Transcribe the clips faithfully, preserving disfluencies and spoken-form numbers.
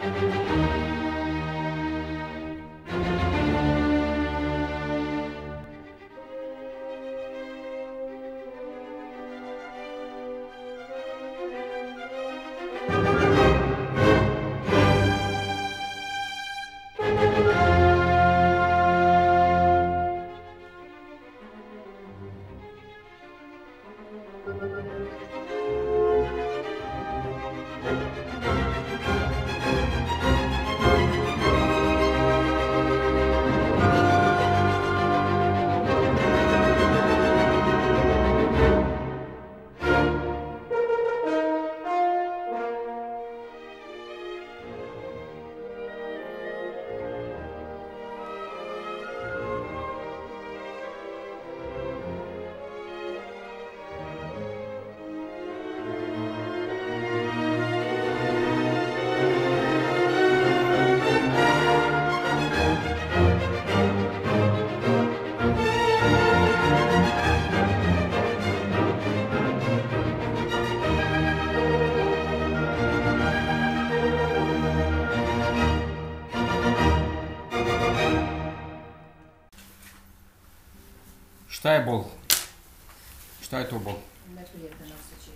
Šta je bol? Šta je to bol? Neprijetan osjećaj.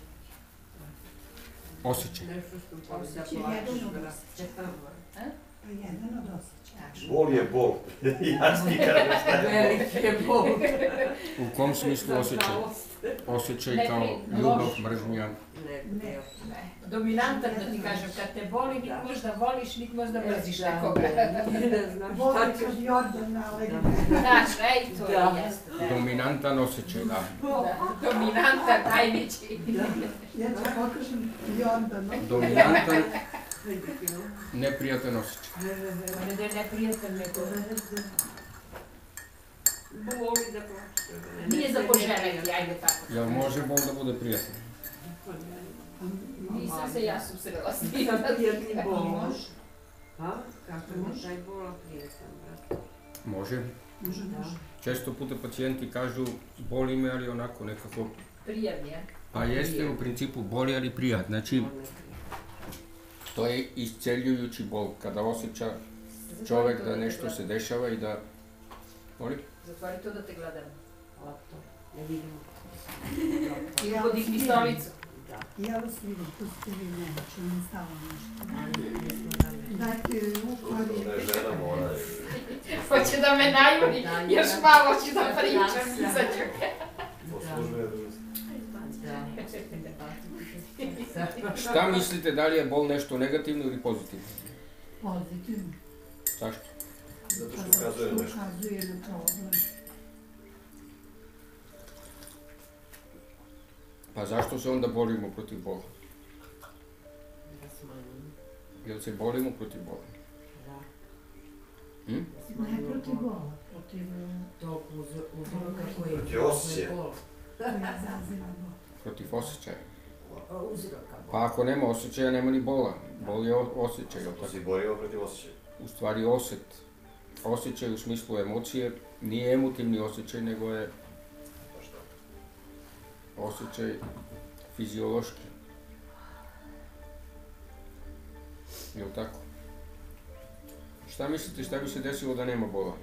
Osjećaj? Osjećaj jedan od osjećaja. Jedan od osjećaja. Bol je bol. Jasni kažem šta je bol. Veliki je bol. U kom smislu osjećaj? Osjećaj kao ljubav, mržnja? Ne, dominantan da ti kažem, kad te boli, nik možda voliš, nik možda mrziš nekoga. Voli kad Jordan nalegne. Znaš, ej, to je jeste. Dominantan osjećaj, da. Dominantan, najveći. Ja ću pokažem Jordanu. Dominantan, neprijatan osjećaj. Ne da je neprijatan neko. Boli da plaće. Nije za poželjeti, ajde tako. Jel može bol da bude prijatan? Nisam se ja susrela s tim. Sad prijatni bol. A? Kako je taj bola prijatan, brate? Može. Može, može. Često puta pacijenti kažu boli me, ali onako nekako... Prijatnije. Pa jeste u principu boli, ali prijat. Znači, to je isceljujući bol. Kada osjeća čovjek da nešto se dešava i da... Moli? Zatvori to da te gledam. Oto, ne vidimo. I podigni stolicu. Ja vas vidim, pustite vi mene, ću mi stalo nešto. Dajte ukori. Da je žena mora. Hoće da me najuri, još malo ću da pričam, izađu. Poslužuje društvo. Šta mislite, da li je bol nešto negativno ili pozitivno? Pozitivno. Zašto? Zato što ukazuje na nešto. Ukazuje na problem. Pa zašto se onda borimo protiv bola? Da smanjimo. Jel se borimo protiv bola? Da. Hm? Ne protiv bola, protiv Tog uzroka koji je... Protiv osjećaja. koja zaziva bol. Protiv osjećaja. Uzroka. Pa ako nema osjećaja, nema ni bola. Bol je osjećaj. To si borio protiv osjećaja. U stvari osjet. Osjećaj u smislu emocije nije emotivni osjećaj, nego je Pa šta? osjećaj fiziološki. Jel tako? Šta mislite, šta bi se desilo da nema bola?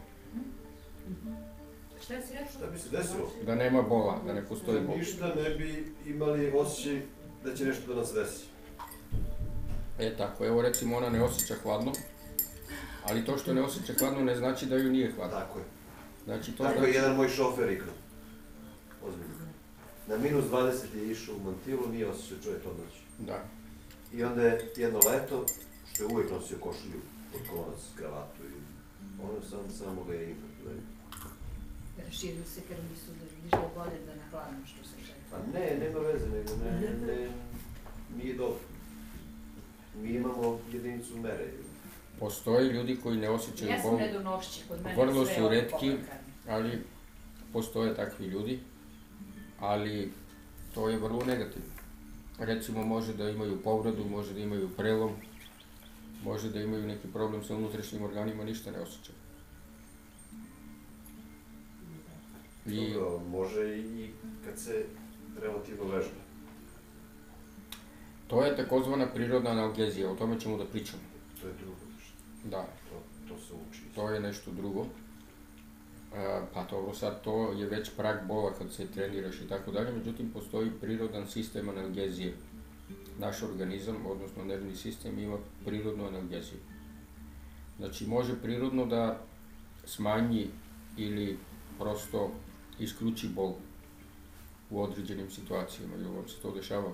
Šta si rekao? Šta bi se desilo? Da nema bola, da ne postoji bol. Ništa ne bi imali osjećaj da će nešto da nas desi. E tako, evo recimo ona ne osjeća hladno, ali to što ne osjeća hladno ne znači da ju nije hladno. Tako je. Znači to Tako je znači... jedan moj šofer ikno. Ozbiljno. Na minus dvadeset je išao u Mantilu, nije osjećao čovjek odnoć. Da. I onda je jedno leto, što je uvijek nosio košulju pod kolonac, kravatu i ono sam, samo ga je imao. Raširio se krvni sudar, vidiš da je bolje da na hladno što se želi. Pa ne, nema veze, nego ne, ne, nije dobro. Mi imamo jedinicu mere. Postoje ljudi koji ne osjećaju Ja sam bol, nedonošći, kod mene vrlo sve su ovo retki, povrkano. ali postoje takvi ljudi, ali to je vrlo negativno. Recimo može da imaju povredu, može da imaju prelom, može da imaju neki problem sa unutrašnjim organima, ništa ne osjećaju. I Dobro, može i kad se relativno vežba. to je takozvana prirodna analgezija, o tome ćemo da pričamo. To je drugo nešto. Da, To, to se uči. to je nešto drugo. E, pa dobro, sad to je već prag bola kad se treniraš i tako dalje, međutim postoji prirodan sistem analgezije. Naš organizam, odnosno nervni sistem, ima prirodnu analgeziju. Znači može prirodno da smanji ili prosto isključi bol u određenim situacijama. Jel vam se to dešava?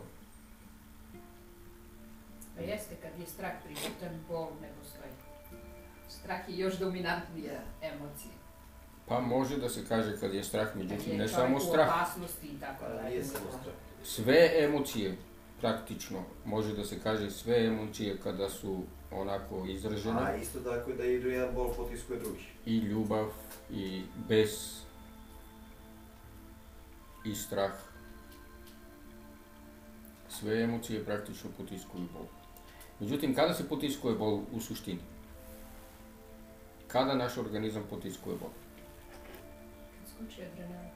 Pa jeste, kad je strah prisutan, bol ne postoji. Strah je još dominantnija emocija. Pa može da se kaže kad je strah, Kad međutim je ne čovjek samo u strah. opasnosti i tako Ali dalje. nije samo strah. Sve emocije, praktično, može da se kaže sve emocije kada su onako izražene. A isto tako da idu jedan bol potiskuje drugi. I ljubav, i bes, i strah. Sve emocije praktično potiskuju bol. Međutim, kada se potiskuje bol u suštini? Kada naš organizam potiskuje bol? Kad skoči adrenalin.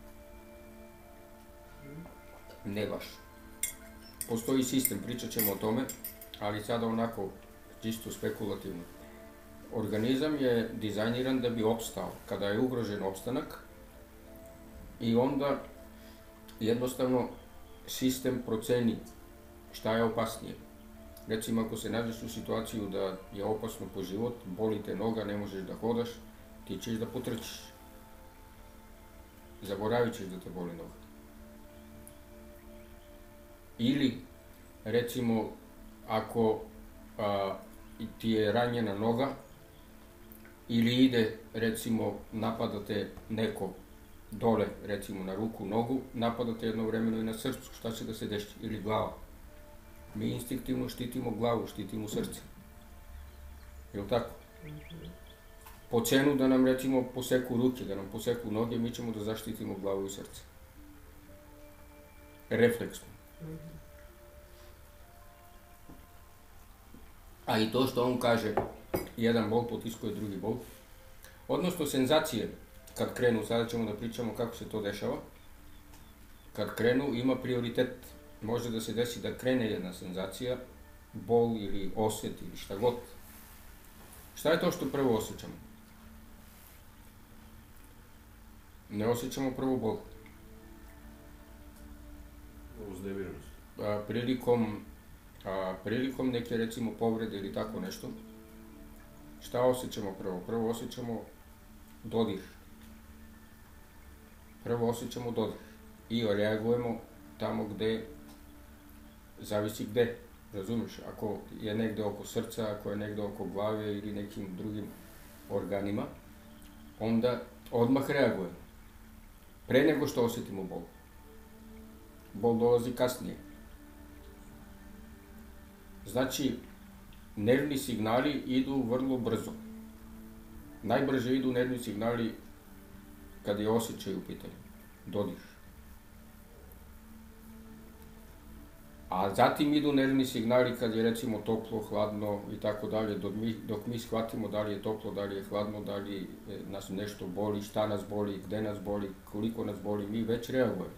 Ne baš. Postoji sistem, pričat ćemo o tome, ali sada onako čisto spekulativno. Organizam je dizajniran da bi opstao kada je ugrožen opstanak i onda jednostavno sistem proceni šta je opasnije. Recimo, ako se nađeš u situaciju da je opasno po život, boli te noga, ne možeš da hodaš, ti ćeš da potrčiš. Zaboravit ćeš da te boli noga. Ili, recimo, ako a, ti je ranjena noga, ili ide, recimo, napadate neko dole, recimo na ruku, nogu, napadate jednovremeno i na srcu, šta će da se desi? Ili glava. Mi instinktivno štitimo glavu, štitimo srce. Jel tako? Po cenu da nam, recimo, poseku ruke, da nam poseku noge, mi ćemo da zaštitimo glavu i srce. Refleksno. A i to što on kaže, jedan bol potiskuje drugi bol, odnosno senzacije, kad krenu, sada ćemo da pričamo kako se to dešava, kad krenu ima prioritet. Može da se desi da krene jedna senzacija, bol ili osjet ili šta god. Šta je to što prvo osjećamo? Ne osjećamo prvo bol. Uznemirenost. A, prilikom, a, prilikom neke, recimo, povrede ili tako nešto, šta osjećamo prvo? Prvo osjećamo dodir. Prvo osjećamo dodir. I reagujemo tamo gde, zavisi gde, razumiješ? Ako je negde oko srca, ako je negde oko glave ili nekim drugim organima, onda odmah reagujemo. Pre nego što osjetimo bol. Bol dolazi kasnije. Znači, nervni signali idu vrlo brzo. Najbrže idu nervni signali kad je osjećaj u pitanju, dodir. A zatim idu nervni signali kad je, recimo, toplo, hladno i tako dalje, dok mi, dok mi shvatimo da li je toplo, da li je hladno, da li nas nešto boli, šta nas boli, gde nas boli, koliko nas boli, mi već reagujemo.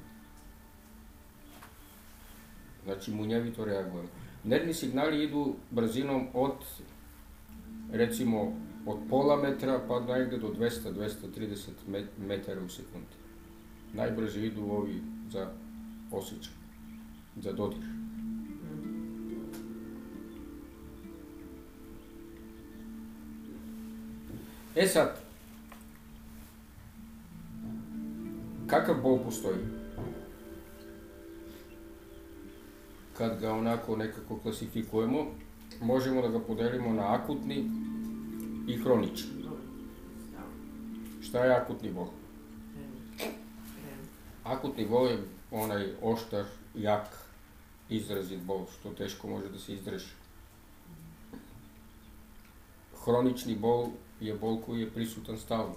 Znači, munjevito reagujemo. Nervni signali idu brzinom od, recimo, od pola metra pa negde do dvesta do dvesta trideset metara u sekundi. Najbrže idu ovi za osjećaj, za dodir. E sad, kakav bol postoji? Kad ga onako nekako klasifikujemo, možemo da ga podelimo na akutni i hronični. Šta je akutni bol? Akutni bol je onaj oštar, jak, izrazit bol, što teško može da se izdrži. Hronični bol je bol koji je prisutan stalno.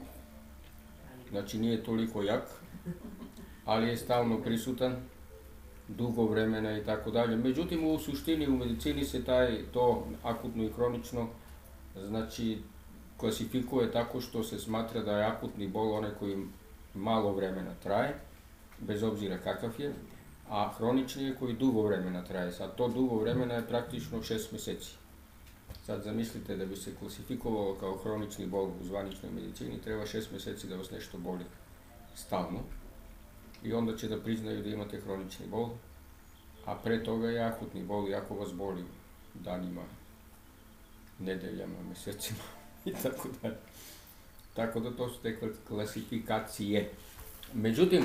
Znači nije toliko jak, ali je stalno prisutan, dugo vremena i tako dalje. Međutim, u suštini u medicini se taj, to akutno i hronično, znači, klasifikuje tako što se smatra da je akutni bol onaj koji malo vremena traje, bez obzira kakav je, a hronični je koji dugo vremena traje. Sad to dugo vremena je praktično šest meseci. Sad zamislite da bi se klasifikovalo kao hronični bol u zvaničnoj medicini, treba šest mjeseci da vas nešto boli stalno i onda će da priznaju da imate hronični bol, a pre toga je akutni bol i ako vas boli danima, nedeljama, mjesecima i tako dalje. Tako da to su te klasifikacije. Međutim,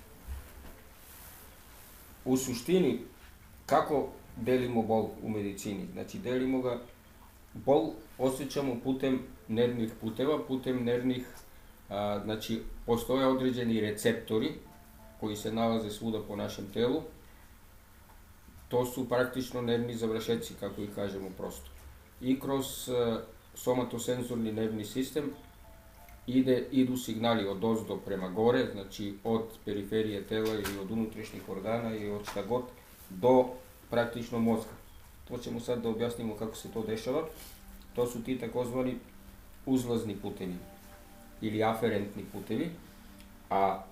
u suštini, kako delimo bol u medicini? Znači, delimo ga, bol osjećamo putem nervnih puteva, putem nervnih, a, znači, postoje određeni receptori koji se nalaze svuda po našem telu. To su praktično nervni završeci, kako ih kažemo prosto. I kroz a, somatosenzorni nervni sistem ide, idu signali od ozdo prema gore, znači od periferije tela ili od unutrašnjih organa ili od šta god, do praktično mozga. To ćemo sad da objasnimo kako se to dešava. To su ti takozvani uzlazni putevi ili aferentni putevi, a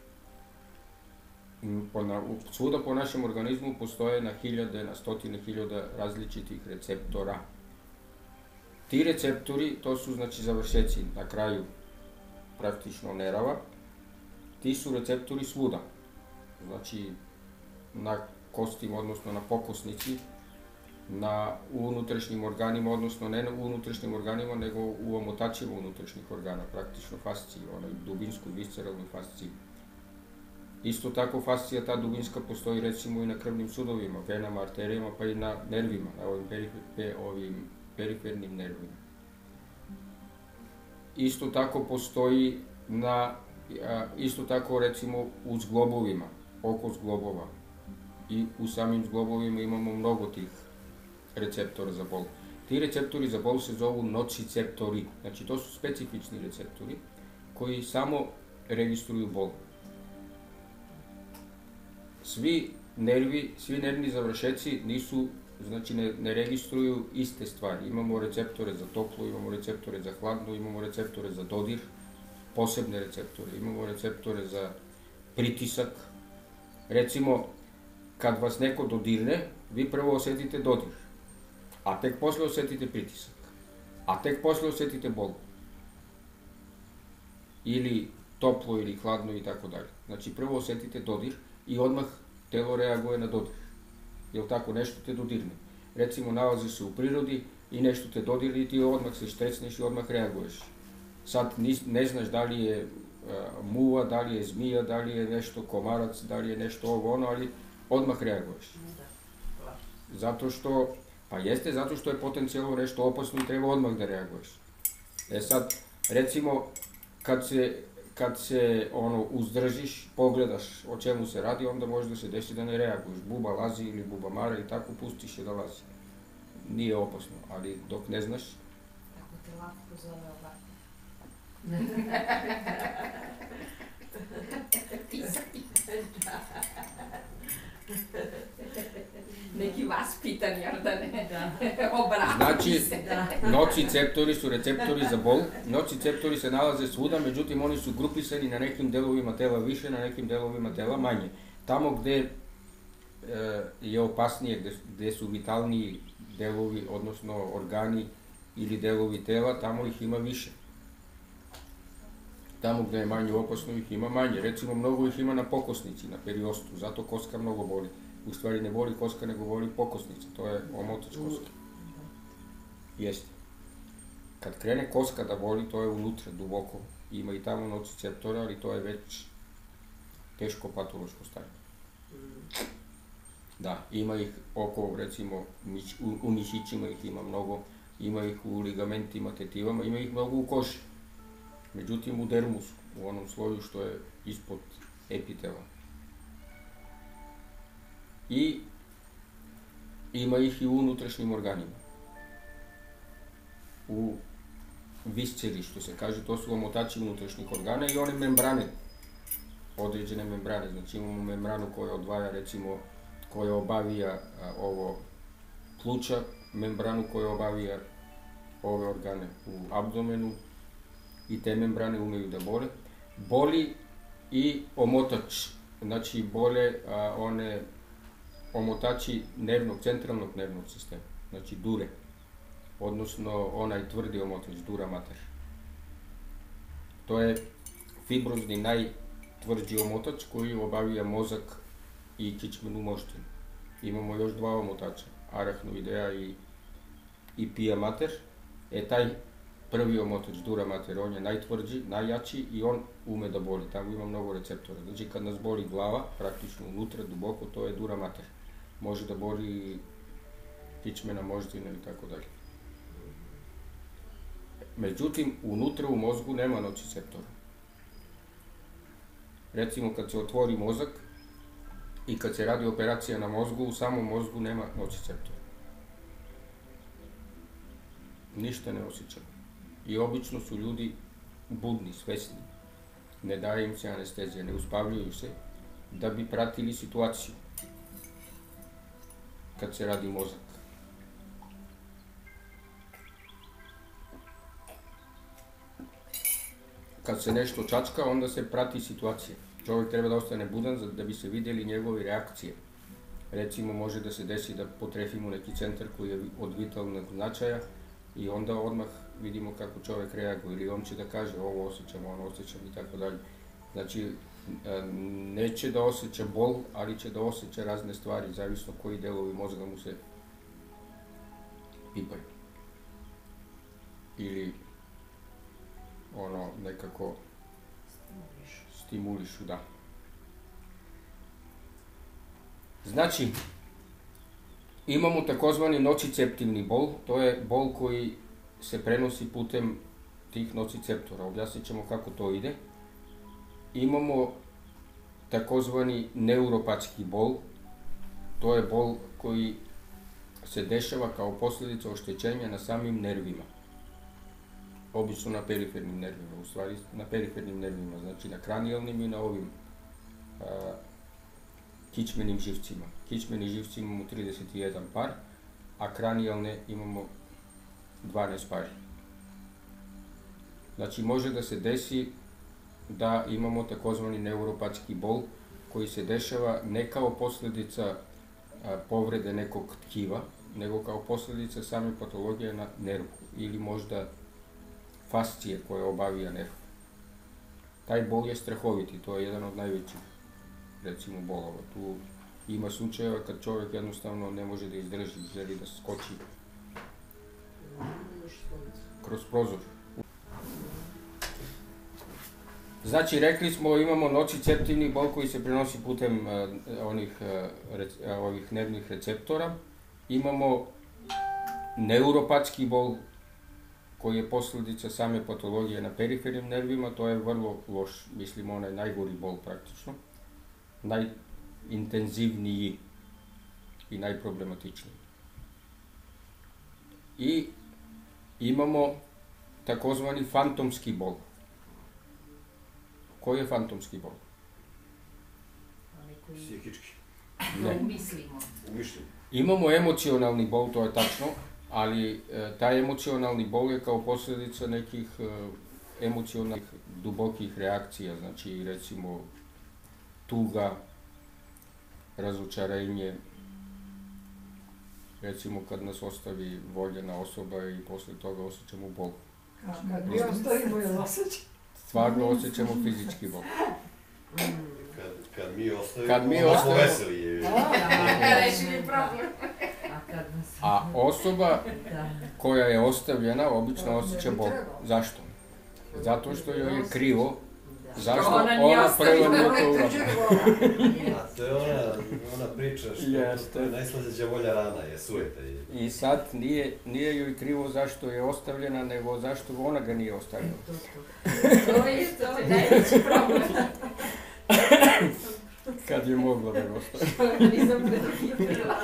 svuda po našem organizmu postoje na hiljade, na stotine hiljada različitih receptora. Ti receptori, to su znači završeci na kraju praktično nerava, ti su receptori svuda, znači na kostima, odnosno na pokosnici, na unutrašnjim organima, odnosno ne u unutrašnjim organima, nego u omotačima unutrašnjih organa, praktično fasciji, onaj dubinsku i visceralnu fasciji. Isto tako fascija, ta dubinska, postoji recimo i na krvnim sudovima, venama, arterijama, pa i na nervima, na ovim, perifer, ovim perifernim nervima. Isto tako postoji na, isto tako recimo u zglobovima, oko zglobova. I u samim zglobovima imamo mnogo tih receptora za bol. Ti receptori za bol se zovu nociceptori, znači to su specifični receptori koji samo registruju bol. Svi nervi, svi nervni završeci nisu, znači ne, ne registruju iste stvari. Imamo receptore za toplo, imamo receptore za hladno, imamo receptore za dodir, posebne receptore, imamo receptore za pritisak. Recimo, kad vas neko dodirne, vi prvo osetite dodir, a tek posle osetite pritisak, a tek posle osetite bol. Ili toplo, ili hladno i tako dalje. Znači, prvo osetite dodir i odmah telo reaguje na dodir. Jel tako, nešto te dodirne. Recimo, nalazi se u prirodi i nešto te dodirne i ti odmah se štrecneš i odmah reaguješ. Sad ne znaš da li je uh, muva, da li je zmija, da li je nešto komarac, da li je nešto ovo ono, ali odmah reaguješ. Zato što, pa jeste, zato što je potencijalno nešto opasno i treba odmah da reaguješ. E sad, recimo, kad se, kad se ono, uzdržiš, pogledaš o čemu se radi, onda može da se desi da ne reaguješ. Buba lazi ili buba mara i tako pustiš je da lazi. Nije opasno, ali dok ne znaš... Ako te lako zove ovako. Neki vaspitan, jer da ne obrati znači, se. nociceptori su receptori za bol. Nociceptori se nalaze svuda, međutim oni su grupisani na nekim delovima tela više, na nekim delovima tela manje. Tamo gde e, je opasnije, gde, gde su vitalniji delovi, odnosno organi ili delovi tela, tamo ih ima više. Tamo gde je manje opasno ih ima manje. Recimo, mnogo ih ima na pokosnici, na periostu, zato koska mnogo boli. U stvari ne boli koska, nego boli pokosnica, to je omotač koske. Jeste. Kad krene koska da boli, to je unutra, duboko. Ima i tamo nociceptora, ali to je već teško patološko stanje. Da, ima ih oko, recimo, u, u mišićima ih ima mnogo, ima ih u ligamentima, tetivama, ima ih mnogo u koži. Međutim, u dermusu, u onom sloju što je ispod epitela. I ima ih i u unutrašnjim organima. U visceri, što se kaže, to su omotači unutrašnjih organa i one membrane, određene membrane. Znači imamo membranu koja odvaja, recimo, koja obavija a, ovo pluća, membranu koja obavija ove organe u abdomenu i te membrane umeju da bole. Boli i omotač, znači bole a, one omotači nervnog, centralnog nervnog sistema, znači dure. odnosno onaj tvrdi omotač, dura mater. To je fibrozni najtvrđi omotač koji obavija mozak i kičmenu moštinu. Imamo još dva omotača, arachnoidea i, i pia mater. E taj prvi omotač, dura mater, on je najtvrđi, najjači i on ume da boli. Tamo ima mnogo receptora. Znači kad nas boli glava, praktično unutra, duboko, to je dura mater. Može da boli kičmena moždina i tako dalje. Međutim, unutra u mozgu nema nociceptora. Recimo, kad se otvori mozak i kad se radi operacija na mozgu, u samom mozgu nema nociceptora. Ništa ne osjećamo. I obično su ljudi budni, svesni. Ne daje im se anestezija, ne uspavljuju se da bi pratili situaciju kad se radi mozak. Kad se nešto čačka, onda se prati situacija. Čovjek treba da ostane budan da bi se vidjeli njegove reakcije. Recimo, može da se desi da potrefimo neki centar koji je od vitalnog značaja i onda odmah vidimo kako čovjek reaguje. Ili on će da kaže ovo osjećam, ono osjećam i tako dalje. Znači, neće da osjeća bol, ali će da osjeća razne stvari, zavisno koji delovi mozga mu se pipaju. Ili ono nekako stimulišu, da. Znači, imamo takozvani nociceptivni bol, to je bol koji se prenosi putem tih nociceptora. Objasnit ćemo kako to ide. Imamo takozvani neuropatski bol, to je bol koji se dešava kao posljedica oštećenja na samim nervima. Obično na perifernim nervima, u stvari na perifernim nervima, znači na kranijalnim i na ovim a, kičmenim živcima. Kičmeni živci imamo trideset jedan par, a kranijalne imamo dvanaest pari. Znači može da se desi da imamo takozvani neuropatski bol koji se dešava ne kao posljedica a, povrede nekog tkiva, nego kao posljedica same patologije na nervu ili možda fascije koje obavija nerv. Taj bol je strahoviti, to je jedan od najvećih, recimo, bolova. Tu ima slučajeva kad čovjek jednostavno ne može da izdrži, želi da skoči kroz prozor. Znači, rekli smo, imamo nociceptivni bol koji se prenosi putem uh, onih, uh, rec, uh, ovih nervnih receptora. Imamo neuropatski bol koji je posljedica same patologije na perifernim nervima, to je vrlo loš, mislim, onaj najgori bol praktično, najintenzivniji i najproblematičniji. I imamo takozvani fantomski bol. Koji je fantomski bol? Psihički. Ne. Umislimo. Umišljeni. Imamo emocionalni bol, to je tačno, ali e, taj emocionalni bol je kao posljedica nekih e, emocionalnih dubokih reakcija, znači recimo tuga, razočarenje, recimo kad nas ostavi voljena osoba i posle toga osjećamo bol. Kad mi ostavimo, jel osjećamo? Stvarno osjećamo fizički bol. Kad, kad mi ostavimo, Kad mi onda smo ostavimo- veseli. je. Rešili problem. A kad nas... A osoba Da. koja je ostavljena obično osjeća bol. Zašto? Zato što joj je krivo. Zašto Ona nije ona ostavila, prva nije ona to je uradila? A to je ona, ona priča što Jeste. to je najslađa volja rana, je sujeta. Je. I sad nije, nije joj krivo zašto je ostavljena, nego zašto ona ga nije ostavila. To, to. To je to, najveći problem. Kad je mogla da ga ostavi. Nisam predvidjela.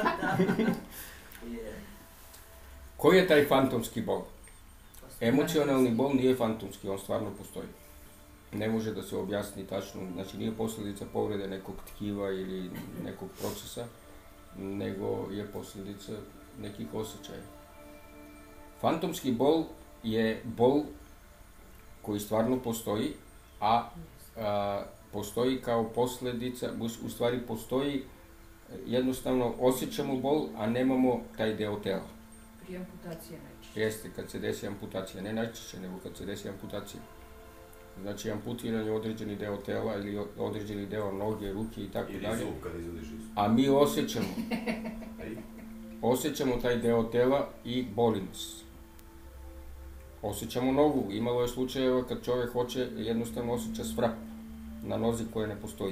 Koji je taj fantomski bol? Emocionalni bol nije fantomski, on stvarno postoji. Ne može da se objasni tačno, znači nije posljedica povrede nekog tkiva ili nekog procesa, nego je posljedica nekih osjećaja. Fantomski bol je bol koji stvarno postoji, a, a postoji kao posljedica, u stvari postoji, jednostavno osjećamo bol, a nemamo taj deo tela. Prije amputacije najčešće. Jeste, kad se desi amputacija, ne najčešće, nego kad se desi amputacija. Znači, amputiran je određeni deo tela ili određeni deo noge, ruke i tako Ili dalje. zub kad izvodiš iz zuba. A mi osjećamo, Ej, osjećamo taj deo tela i boli nas. Osjećamo nogu. Imalo je slučajeva kad čovjek hoće, jednostavno osjeća svrap na nozi koja ne postoji.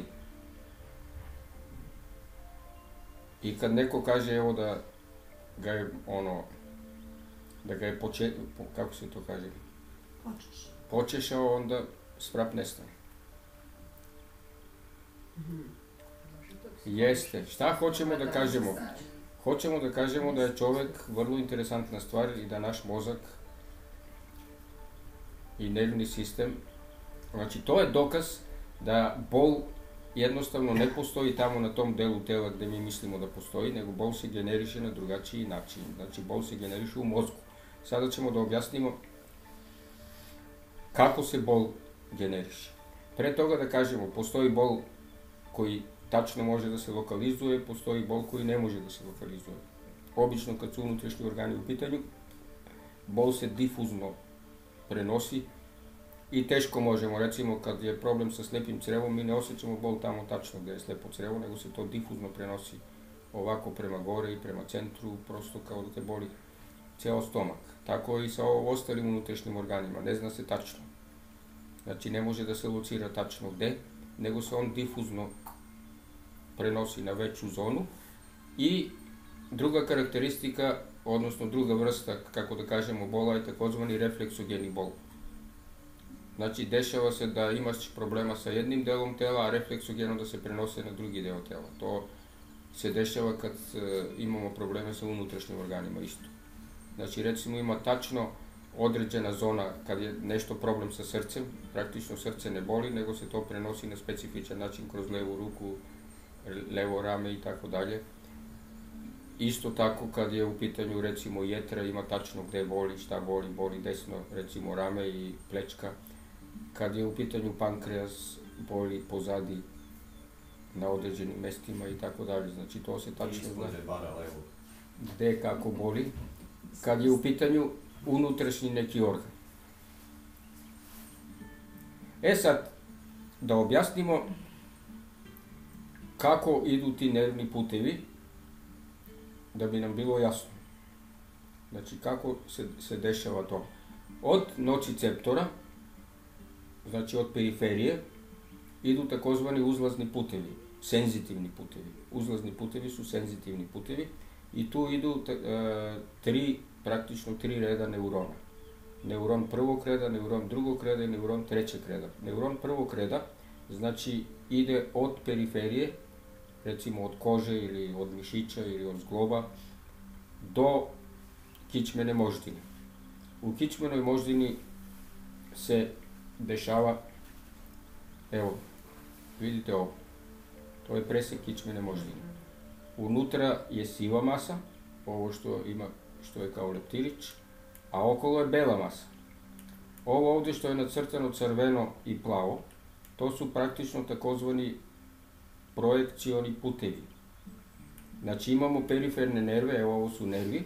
I kad neko kaže, evo da ga je, ono, da ga je poče, po- kako se to kaže, Počeš. počešao, onda svrap nestane. Jeste. Šta hoćemo da kažemo? Hoćemo da kažemo da je čovjek vrlo interesantna stvar i da naš mozak i nervni sistem, znači to je dokaz da bol jednostavno ne postoji tamo na tom delu tela gde mi mislimo da postoji, nego bol se generiše na drugačiji način. Znači bol se generiše u mozgu. Sada ćemo da objasnimo kako se bol generiše. Pre toga da kažemo, postoji bol koji tačno može da se lokalizuje, postoji bol koji ne može da se lokalizuje. Obično kad su unutrašnji organi u pitanju, bol se difuzno prenosi i teško možemo, recimo kad je problem sa slepim crevom, mi ne osjećamo bol tamo tačno gde je slepo crevo, nego se to difuzno prenosi ovako prema gore i prema centru, prosto kao da te boli ceo stomak. Tako i sa ostalim unutrašnjim organima, ne zna se tačno. Znači ne može da se locira tačno gde, nego se on difuzno prenosi na veću zonu. I druga karakteristika, odnosno druga vrsta, kako da kažemo, bola je takozvani refleksogeni bol. Znači, dešava se da imaš problema sa jednim delom tela, a refleksogeno da se prenose na drugi deo tela. To se dešava kad e, imamo probleme sa unutrašnjim organima isto. Znači, recimo ima tačno određena zona kad je nešto problem sa srcem, praktično srce ne boli, nego se to prenosi na specifičan način kroz levu ruku, levo rame i tako dalje. Isto tako kad je u pitanju recimo jetra, ima tačno gde boli, šta boli, boli desno recimo rame i plečka. Kad je u pitanju pankreas, boli pozadi na određenim mestima i tako dalje. Znači to se tačno zna ispod džepara levo. gde kako boli. Kad je u pitanju unutrašnji neki organ. E sad, da objasnimo kako idu ti nervni putevi, da bi nam bilo jasno. Znači, kako se, se dešava to. Od nociceptora, znači od periferije, idu takozvani uzlazni putevi, senzitivni putevi. Uzlazni putevi su senzitivni putevi i tu idu t, e, tri, praktično tri reda neurona. Neuron prvog reda, neuron drugog reda i neuron trećeg reda. Neuron prvog reda, znači, ide od periferije, recimo od kože ili od mišića ili od zgloba, do kičmene moždine. U kičmenoj moždini se dešava, evo, vidite ovo, to je presek kičmene moždine. Unutra je siva masa, ovo što ima, što je kao leptirić, a okolo je bela masa. Ovo ovde što je nacrtano crveno i plavo, to su praktično takozvani projekcioni putevi. Znači imamo periferne nerve, evo ovo su nervi,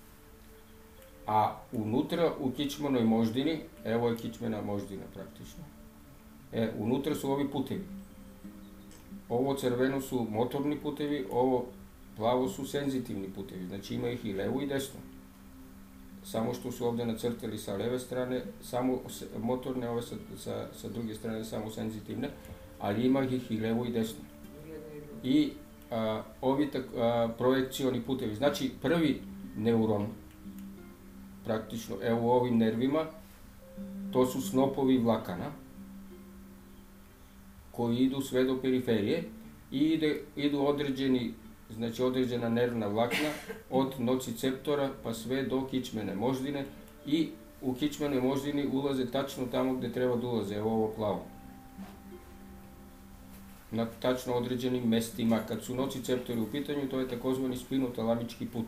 a unutra u kičmenoj moždini, evo je kičmena moždina praktično, e, unutra su ovi putevi. Ovo crveno su motorni putevi, ovo plavo su senzitivni putevi, znači ima ih i levo i desno. Samo što su ovde nacrtali sa leve strane, samo motorne, ove sa, sa, sa druge strane samo senzitivne, ali ima ih i levo i desno. I a, ovi tak, a, projekcioni putevi, znači prvi neuron, praktično, evo u ovim nervima, to su snopovi vlakana, koji idu sve do periferije i ide, idu određeni, znači određena nervna vlakna od nociceptora pa sve do kičmene moždine i u kičmenoj moždini ulaze tačno tamo gde treba da ulaze, evo ovo plavo. Na tačno određenim mestima. Kad su nociceptori u pitanju, to je takozvani spinotalamički put.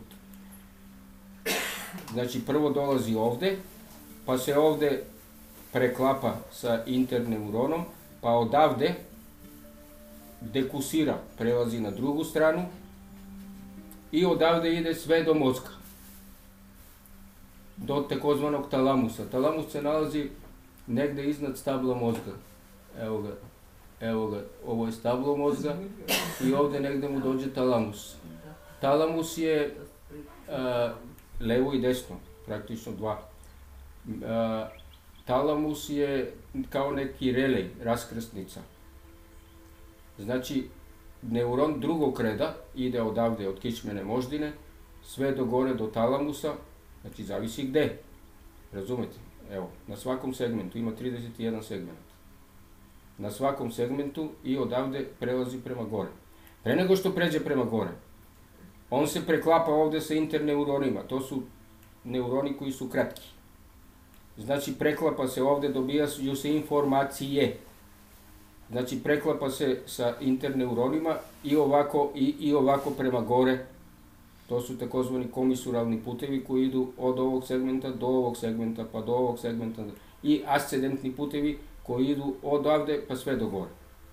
Znači prvo dolazi ovde, pa se ovde preklapa sa interneuronom, pa odavde dekusira, prelazi na drugu stranu i odavde ide sve do mozga. do takozvanog talamusa. Talamus se nalazi negde iznad stabla mozga. Evo ga, evo ga, ovo je stablo mozga i ovde negde mu dođe talamus. Talamus je a, levo i desno, praktično dva. A, talamus je kao neki relej, raskrsnica. Znači, neuron drugog reda ide odavde, od kičmene moždine, sve do gore do talamusa, znači zavisi gde. Razumete? Evo, na svakom segmentu ima trideset jedan segment. Na svakom segmentu i odavde prelazi prema gore. Pre nego što pređe prema gore, on se preklapa ovde sa interneuronima. To su neuroni koji su kratki. Znači, preklapa se ovde, dobijaju se informacije. Znači, preklapa se sa interneuronima i ovako, i, i ovako prema gore. To su takozvani komisuralni putevi koji idu od ovog segmenta do ovog segmenta, pa do ovog segmenta. I ascendentni putevi koji idu odavde pa sve do gore.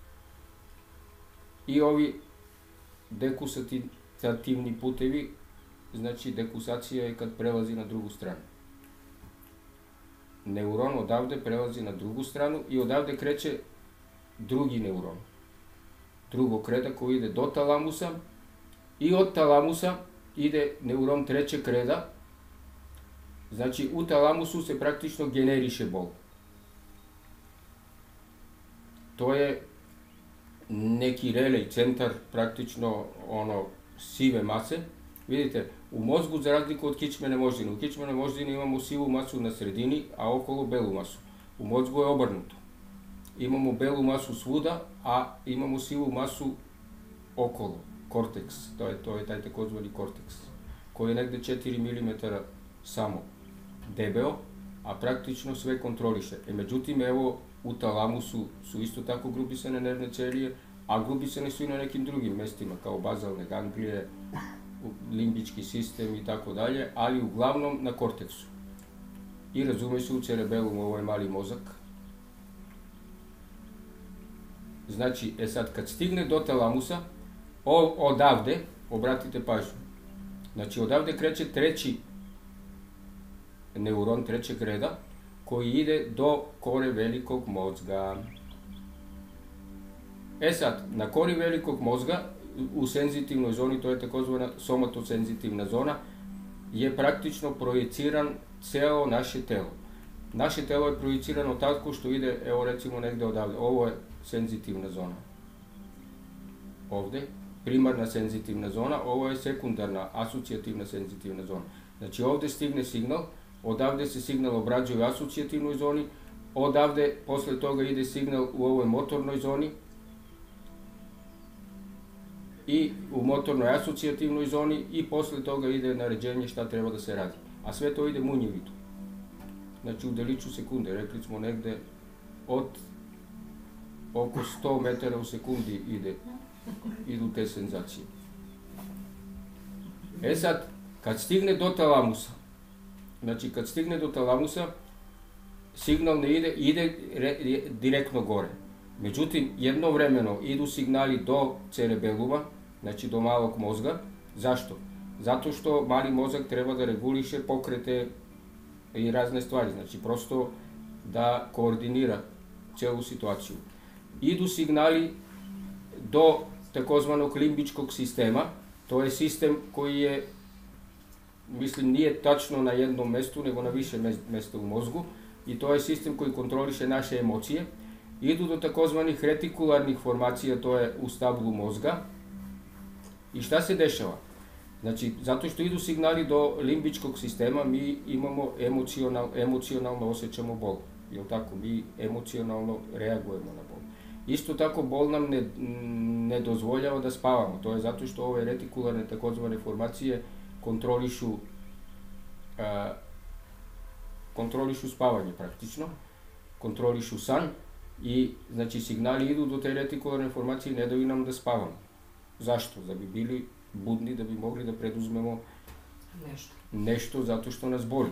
I ovi dekusativni putevi, znači dekusacija je kad prelazi na drugu stranu. Neuron odavde prelazi na drugu stranu i odavde kreće drugi neuron. Drugog reda koji ide do talamusa i od talamusa ide neuron trećeg reda. Znači u talamusu se praktično generiše bol. To je neki relej, centar praktično ono sive mase. Vidite, u mozgu za razliku od kičmene moždine, u kičmenoj moždini imamo sivu masu na sredini, a okolo belu masu. U mozgu je obrnuto. Imamo belu masu svuda, a imamo sivu masu okolo, korteks, to je, to je taj takozvani korteks, koji je negde četiri milimetra samo debeo, a praktično sve kontroliše. E, međutim, evo, u talamusu su isto tako grupisane nervne ćelije, a grupisane su i na nekim drugim mestima, kao bazalne ganglije, limbički sistem i tako dalje, ali uglavnom na korteksu. I razume se u cerebelum, ovo je mali mozak. Znači, e sad, kad stigne do talamusa, odavde, obratite pažnju, znači odavde kreće treći neuron trećeg reda, koji ide do kore velikog mozga. E sad, na kori velikog mozga, u senzitivnoj zoni, to je takozvana somatosenzitivna zona, je praktično projiciran ceo naše telo. Naše telo je projicirano tako što ide, evo recimo negde odavde, ovo je senzitivna zona. Ovde, primarna senzitivna zona, ovo je sekundarna, asocijativna senzitivna zona. Znači ovde stigne signal, odavde se signal obrađuje u asocijativnoj zoni, odavde posle toga ide signal u ovoj motornoj zoni i u motornoj asocijativnoj zoni i posle toga ide naređenje šta treba da se radi. A sve to ide munjevitom. Znači u deliću sekunde, rekli smo negde od oko sto metara u sekundi ide, idu te senzacije. E sad, kad stigne do talamusa, znači kad stigne do talamusa, signal ne ide, ide re, direktno gore. Međutim, jednovremeno idu signali do cerebeluma, znači do malog mozga. Zašto? Zato što mali mozak treba da reguliše pokrete i razne stvari, znači prosto da koordinira celu situaciju. Idu signali do takozvanog limbičkog sistema, to je sistem koji je, mislim, nije tačno na jednom mestu, nego na više mesta u mozgu, i to je sistem koji kontroliše naše emocije. Idu do takozvanih retikularnih formacija, to je u stablu mozga. I šta se dešava? Znači, zato što idu signali do limbičkog sistema, mi imamo emocional, emocionalno osjećamo bol. Jel tako? Mi emocionalno reagujemo na bol. Isto tako, bol nam ne, ne dozvoljava da spavamo. To je zato što ove retikularne takozvane formacije kontrolišu, a, kontrolišu spavanje praktično, kontrolišu san i znači signali idu do te retikularne formacije i ne daju nam da spavamo. Zašto? Da bi bili budni, da bi mogli da preduzmemo nešto, nešto zato što nas boli.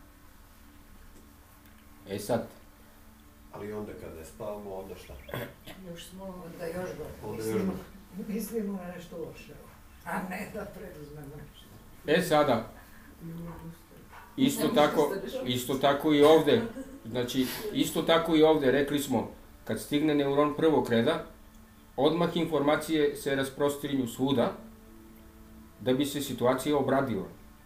E sad. Ali onda kada ne spavamo, onda šta? Još smo onda još gore. Onda još gore. Mislimo na nešto loše, a ne da preduzmemo nešto. E sada, isto tako, isto tako i ovde, znači, isto tako i ovde, rekli smo, kad stigne neuron prvog reda, odmah informacije se rasprostrinju svuda, da bi se situacija obradila.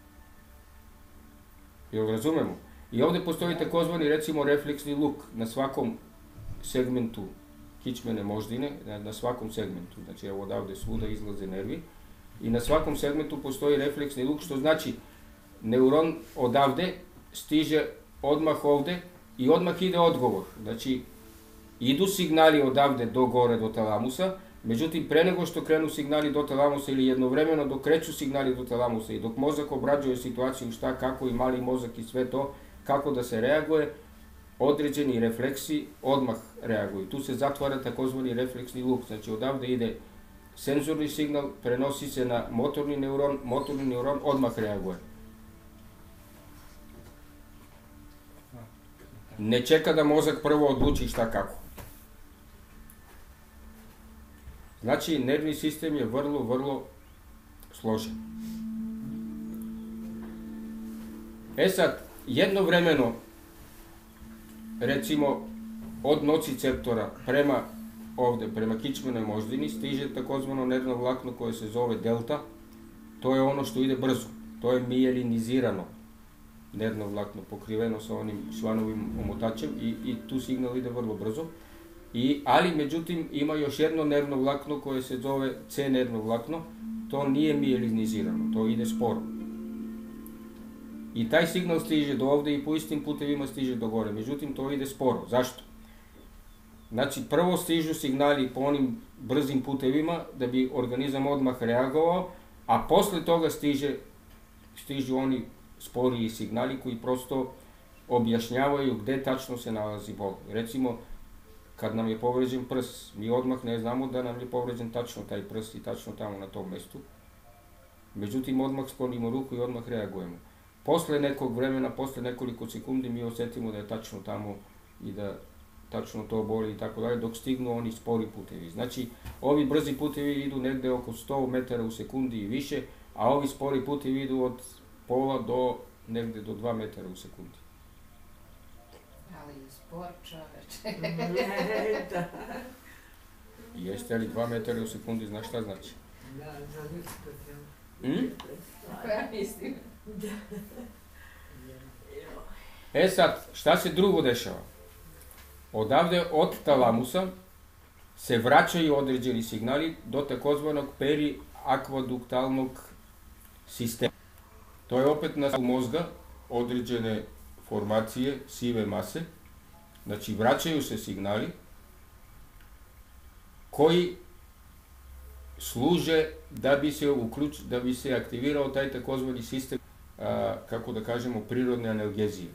Jel razumemo? I ovde postoji takozvani, recimo, refleksni luk na svakom segmentu kičmene moždine, na svakom segmentu, znači evo odavde svuda izlaze nervi, i na svakom segmentu postoji refleksni luk, što znači neuron odavde stiže odmah ovde i odmah ide odgovor. Znači, idu signali odavde do gore, do talamusa, međutim, pre nego što krenu signali do talamusa ili jednovremeno dok kreću signali do talamusa i dok mozak obrađuje situaciju šta, kako i mali mozak i sve to, kako da se reaguje, određeni refleksi odmah reaguju. Tu se zatvara takozvani refleksni luk, znači odavde ide senzorni signal, prenosi se na motorni neuron, motorni neuron odmah reaguje. Ne čeka da mozak prvo odluči šta kako. Znači, nervni sistem je vrlo, vrlo složen. E sad, jednovremeno, recimo, od nociceptora prema ovde, prema kičmenoj moždini, stiže takozvano nervno vlakno koje se zove delta. To je ono što ide brzo. To je mijelinizirano nervno vlakno, pokriveno sa onim švanovim omotačem i, i tu signal ide vrlo brzo. I, ali, međutim, ima još jedno nervno vlakno koje se zove C nervno vlakno. To nije mijelinizirano, to ide sporo. I taj signal stiže do ovde i po istim putevima stiže do gore. Međutim, to ide sporo. Zašto? Znači, prvo stižu signali po onim brzim putevima da bi organizam odmah reagovao, a posle toga stiže, stižu oni sporiji signali koji prosto objašnjavaju gde tačno se nalazi bol. Recimo, kad nam je povređen prs, mi odmah ne znamo da nam je povređen tačno taj prs i tačno tamo na tom mestu. Međutim, odmah sklonimo ruku i odmah reagujemo. Posle nekog vremena, posle nekoliko sekundi mi osetimo da je tačno tamo i da tačno to boli i tako dalje, dok stignu oni spori putevi. Znači, ovi brzi putevi idu negde oko sto metara u sekundi i više, a ovi spori putevi idu od pola do negde do dva metara u sekundi. Ali je spor, čoveče. Da. Jeste, ali dva metara u sekundi, znaš šta znači? Da, za ljudsko telo. Hmm? Tako ja mislim. E sad, šta se drugo dešava? Odavde od talamusa se vraćaju određeni signali do takozvanog periakvaduktalnog sistema. To je opet na mozga određene formacije sive mase, znači vraćaju se signali koji služe da bi se uključ, da bi se aktivirao taj takozvani sistem, a, kako da kažemo, prirodne analgezije.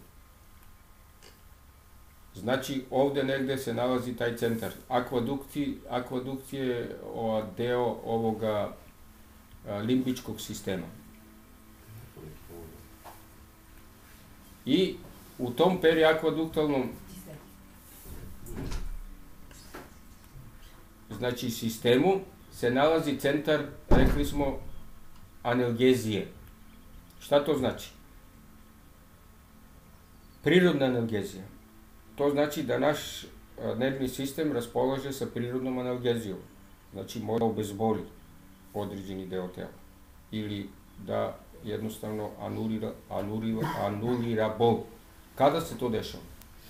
Znači, ovde negde se nalazi taj centar. Akvadukti, akvadukt je o, deo ovoga a, limbičkog sistema. I u tom periakvaduktalnom znači sistemu se nalazi centar, rekli smo, analgezije. Šta to znači? Prirodna analgezija. To znači da naš nervni sistem raspolaže sa prirodnom analgezijom. Znači, može da obezboli određeni deo tela. Ili da jednostavno anulira, anulira, anulira bol. Kada se to dešava?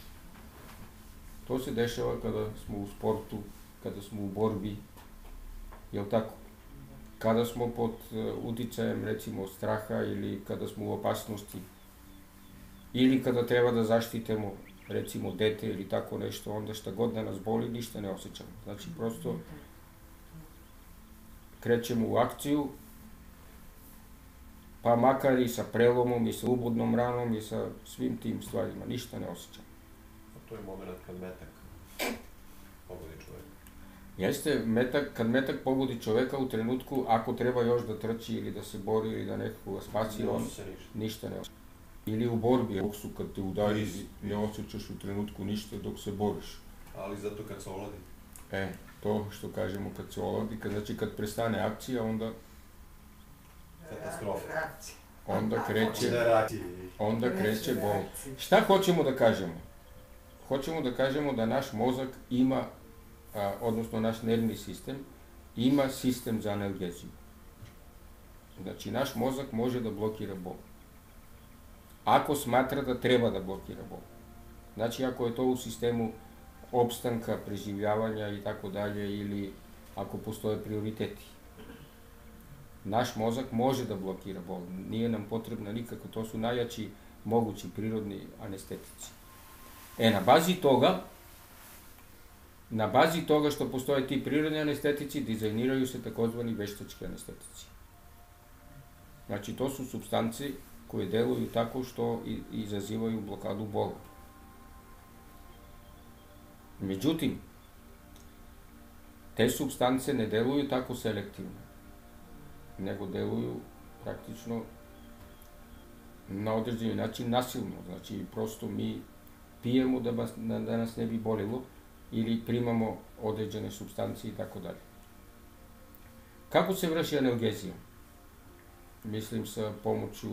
To se dešava kada smo u sportu, kada smo u borbi, jel tako? Kada smo pod uticajem, recimo, straha ili kada smo u opasnosti, ili kada treba da zaštitemo, recimo, dete ili tako nešto, onda šta god da nas boli, ništa ne osjećamo. Znači, prosto krećemo u akciju, pa makar i sa prelomom, i sa ubodnom ranom, i sa svim tim stvarima, ništa ne osjećamo. A to je moment kad metak pogodi čoveka. Jeste, metak, kad metak pogodi čoveka u trenutku, ako treba još da trči ili da se bori ili da nekoga spasi, on ništa ne osjeća. Ili u borbi, u boksu, kad te udari, ne osjećaš u trenutku ništa dok se boriš. Ali zato kad se oladi. E, to što kažemo kad se oladi, kad, znači kad prestane akcija, onda, Katastrofa. onda kreće, Generacije. onda kreće bol. Šta hoćemo da kažemo? Hoćemo da kažemo da naš mozak ima, a, odnosno naš nervni sistem, ima sistem za analgeziju. Znači, naš mozak može da blokira bol. Ako smatra da treba da blokira bol. Znači, ako je to u sistemu opstanka, preživljavanja i tako dalje, ili ako postoje prioriteti. Naš mozak može da blokira bol. Nije nam potrebna nikako, to su najjači mogući prirodni anestetici. E, na bazi toga, na bazi toga što postoje ti prirodni anestetici, dizajniraju se takozvani veštački anestetici. Znači, to su supstance koje deluju tako što izazivaju blokadu bola. Međutim, te supstance ne deluju tako selektivno, nego deluju praktično na određeni način nasilno. Znači, prosto mi pijemo da, bas, da nas ne bi bolilo ili primamo određene supstance i tako dalje. Kako se vrši analgezija? Mislim sa pomoću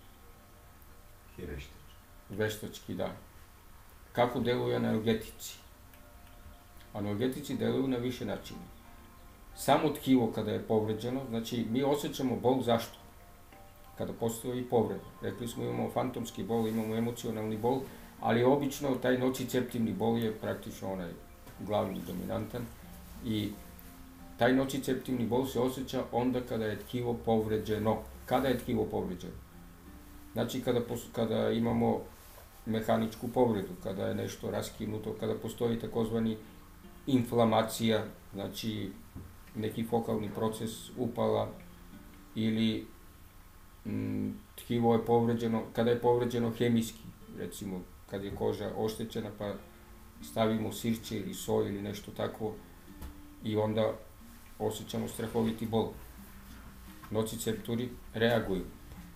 veštački, da. Kako deluju analgetici? Analgetici deluju na više načina. Samo tkivo kada je povređeno, znači mi osjećamo bol zašto? Kada postoji povreda. Rekli smo imamo fantomski bol, imamo emocionalni bol, ali obično taj nociceptivni bol je praktično onaj glavni, dominantan i taj nociceptivni bol se osjeća onda kada je tkivo povređeno. Kada je tkivo povređeno? Znači kada, kada imamo mehaničku povredu, kada je nešto raskinuto, kada postoji takozvani inflamacija, znači neki fokalni proces upala ili m, tkivo je povređeno, kada je povređeno hemijski, recimo kad je koža oštećena pa stavimo sirće ili soj ili nešto takvo i onda osjećamo strahoviti bol. Nociceptori reaguju.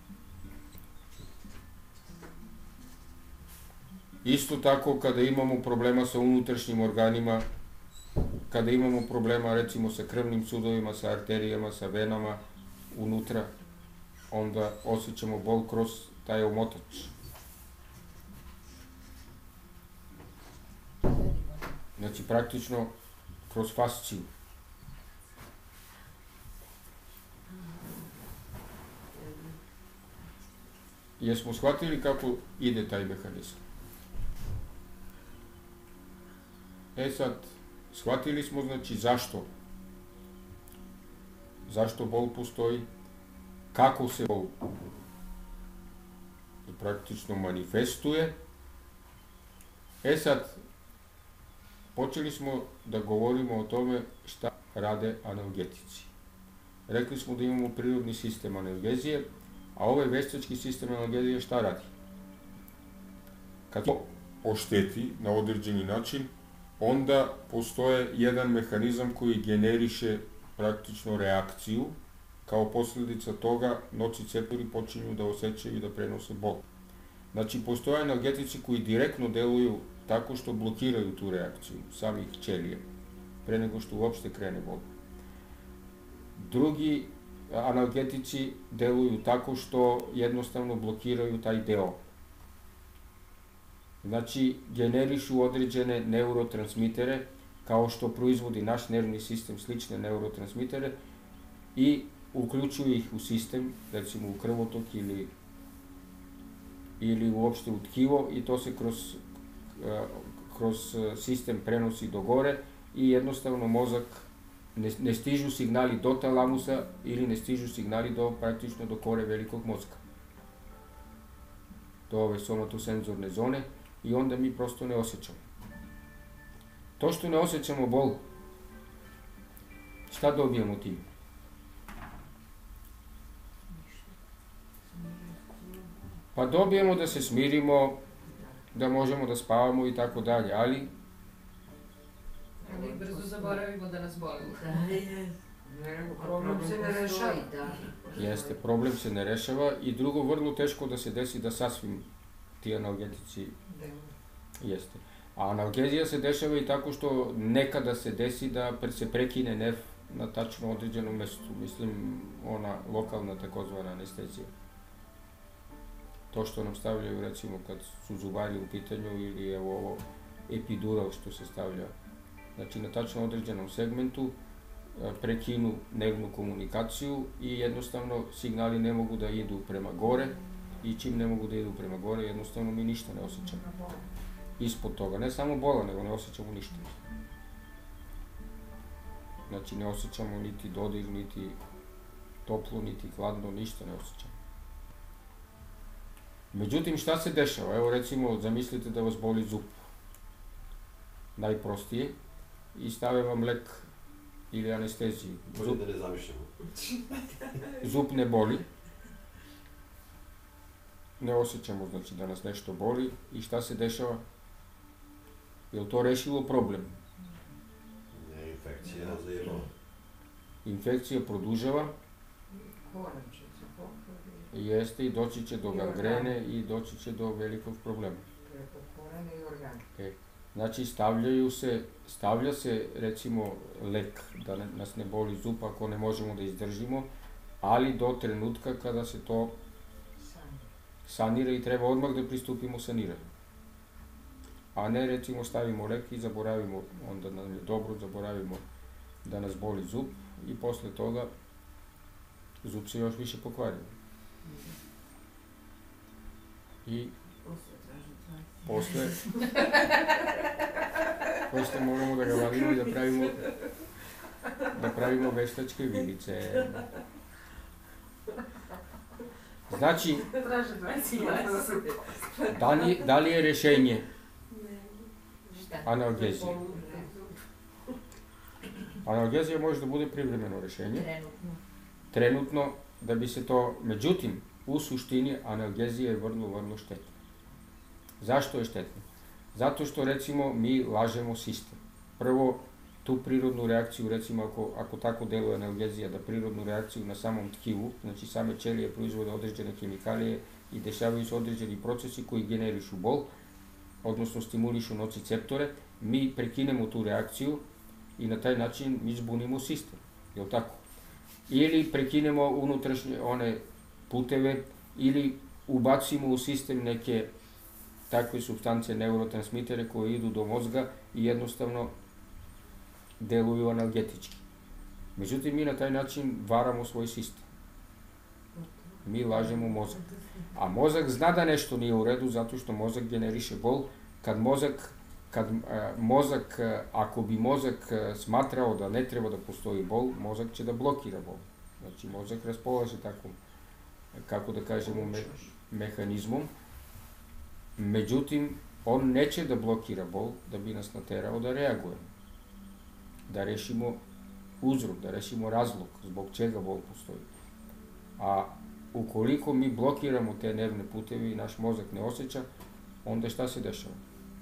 Isto tako kada imamo problema sa unutrašnjim organima, kada imamo problema recimo sa krvnim sudovima, sa arterijama, sa venama unutra, onda osjećamo bol kroz taj omotač. Znači praktično kroz fasciju. Jesmo shvatili kako ide taj mehanizam? E sad, shvatili smo znači zašto. Zašto bol postoji, kako se bol praktično manifestuje. E sad, počeli smo da govorimo o tome šta rade analgetici. Rekli smo da imamo prirodni sistem analgezije, a ovaj veštački sistem analgezije šta radi? Kad to ošteti na određeni način, onda postoje jedan mehanizam koji generiše praktično reakciju. Kao posljedica toga nociceptori počinju da osjećaju i da prenose bol. Znači, postoje analgetici koji direktno deluju tako što blokiraju tu reakciju samih ćelija, pre nego što uopšte krene bol. Drugi analgetici deluju tako što jednostavno blokiraju taj deo. Znači, generišu određene neurotransmitere, kao što proizvodi naš nervni sistem slične neurotransmitere i uključuju ih u sistem, recimo u krvotok ili, ili uopšte u tkivo i to se kroz, kroz sistem prenosi do gore i jednostavno mozak ne, ne stižu signali do talamusa ili ne stižu signali do praktično do kore velikog mozga. Do ove somatosenzorne zone i onda mi prosto ne osjećamo. To što ne osjećamo bol, šta dobijamo tim? Pa dobijemo da se smirimo, da možemo da spavamo i tako dalje, ali... Ali brzo zaboravimo da nas boli. Da, je. Problem se ne rešava. Jeste, problem se ne rešava i drugo, vrlo teško da se desi da sasvim ti analgetici jeste. A analgezija se dešava i tako što nekada se desi da se prekine nerv na tačno određenom mestu, mislim ona lokalna takozvana anestezija. to što nam stavljaju, recimo, kad su zubari u pitanju, ili evo ovo epidural što se stavlja. Znači, na tačno određenom segmentu prekinu nervnu komunikaciju i jednostavno signali ne mogu da idu prema gore, i čim ne mogu da idu prema gore, jednostavno mi ništa ne osjećamo. Ispod toga, ne samo bola, nego ne osjećamo ništa. Znači, ne osjećamo niti dodir, niti toplo, niti hladno, ništa ne osjećamo. Međutim, šta se dešava? Evo, recimo, zamislite da vas boli zub. Najprostije. I stave vam lek ili anesteziju. Bolje da ne zamišljamo. Zub ne boli. Ne osjećamo, znači, da nas nešto boli. I šta se dešava? Je li to rešilo problem? Ne, infekcija zajebala. Infekcija produžava. Korače se pokrili. Jeste, i doći će do gangrene i doći će do velikog problema. Preko korene i organa. E, znači, stavljaju se, stavlja se, recimo, lek da ne, nas ne boli zub ako ne možemo da izdržimo, ali do trenutka kada se to sanira i treba odmah da pristupimo saniranju. A ne, recimo, stavimo lek i zaboravimo, onda nam je dobro, zaboravimo da nas boli zub i posle toga zub se još više pokvario. I posle, posle moramo da ga vadimo i da pravimo, da pravimo veštačke vilice. Znači, da li, da li je rešenje analgezija? Analgezija može da bude privremeno rešenje. Trenutno. Trenutno, da bi se to, međutim, u suštini analgezija je vrlo, vrlo štetna. Zašto je štetna? Zato što, recimo, mi lažemo sistem. Prvo, tu prirodnu reakciju, recimo, ako, ako tako deluje analgezija, da prirodnu reakciju na samom tkivu, znači same ćelije proizvode određene hemikalije i dešavaju se određeni procesi koji generišu bol, odnosno stimulišu nociceptore, mi prekinemo tu reakciju i na taj način mi zbunimo sistem, je li tako? Ili prekinemo unutrašnje one puteve, ili ubacimo u sistem neke takve supstance, neurotransmitere koje idu do mozga i jednostavno deluju analgetički. Međutim, mi na taj način varamo svoj sistem. Mi lažemo mozak. A mozak zna da nešto nije u redu zato što mozak generiše bol. Kad mozak, kad, a, mozak, a, ako bi mozak a, smatrao da ne treba da postoji bol, mozak će da blokira bol. Znači, mozak raspolaže takvom, kako da kažemo, me, mehanizmom. Međutim, on neće da blokira bol da bi nas naterao da reagujemo. Da rešimo uzrok, da rešimo razlog zbog čega bol postoji. A ukoliko mi blokiramo te nervne putevi i naš mozak ne osjeća, onda šta se dešava?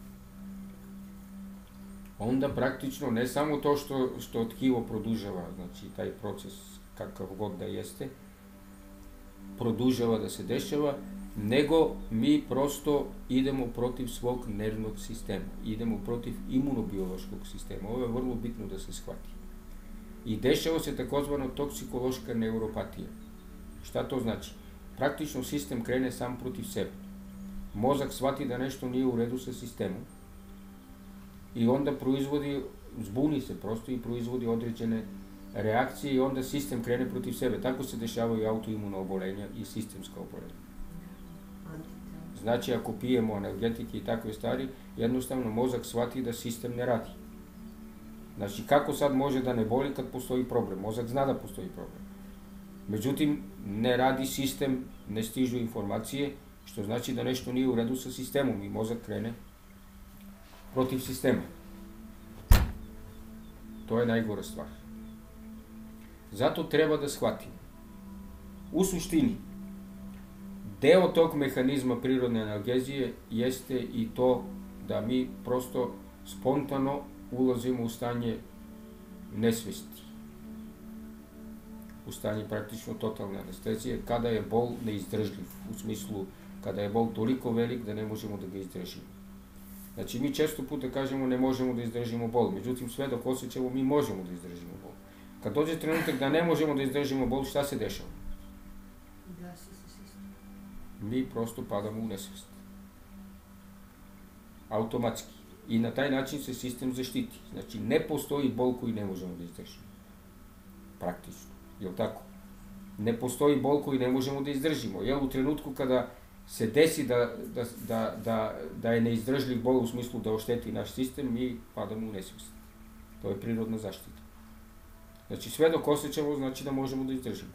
Onda praktično ne samo to što, što tkivo produžava, znači taj proces kakav god da jeste, produžava da se dešava, nego mi prosto idemo protiv svog nervnog sistema, idemo protiv imunobiološkog sistema. Ovo je vrlo bitno da se shvati. I dešava se takozvano toksikološka neuropatija. Šta to znači? Praktično sistem krene sam protiv sebe. Mozak shvati da nešto nije u redu sa sistemom i onda proizvodi, zbuni se prosto i proizvodi određene reakcije i onda sistem krene protiv sebe. Tako se dešavaju autoimuna obolenja i sistemska obolenja. Znači, ako pijemo analgetike i takve stvari, jednostavno mozak shvati da sistem ne radi. Znači, kako sad može da ne boli kad postoji problem? Mozak zna da postoji problem. Međutim, ne radi sistem, ne stižu informacije, što znači da nešto nije u redu sa sistemom i mozak krene protiv sistema. To je najgora stvar. Zato treba da shvatimo. U suštini, deo tog mehanizma prirodne analgezije jeste i to da mi prosto spontano ulazimo u stanje nesvesti, u stanje praktično totalne anestezije, kada je bol neizdržljiv, u smislu kada je bol toliko velik da ne možemo da ga izdržimo. Znači, mi često puta kažemo ne možemo da izdržimo bol, međutim sve dok osjećamo mi možemo da izdržimo bol. Kad dođe trenutak da ne možemo da izdržimo bol, šta se dešava? mi prosto padamo u nesvest. Automatski. I na taj način se sistem zaštiti. Znači, ne postoji bol koji ne možemo da izdržimo. Praktično. Jel tako? Ne postoji bol koji ne možemo da izdržimo. Jel, u trenutku kada se desi da, da, da, da, da je neizdržljiv bol u smislu da ošteti naš sistem, mi padamo u nesvest. To je prirodna zaštita. Znači, sve dok osjećamo, znači da možemo da izdržimo.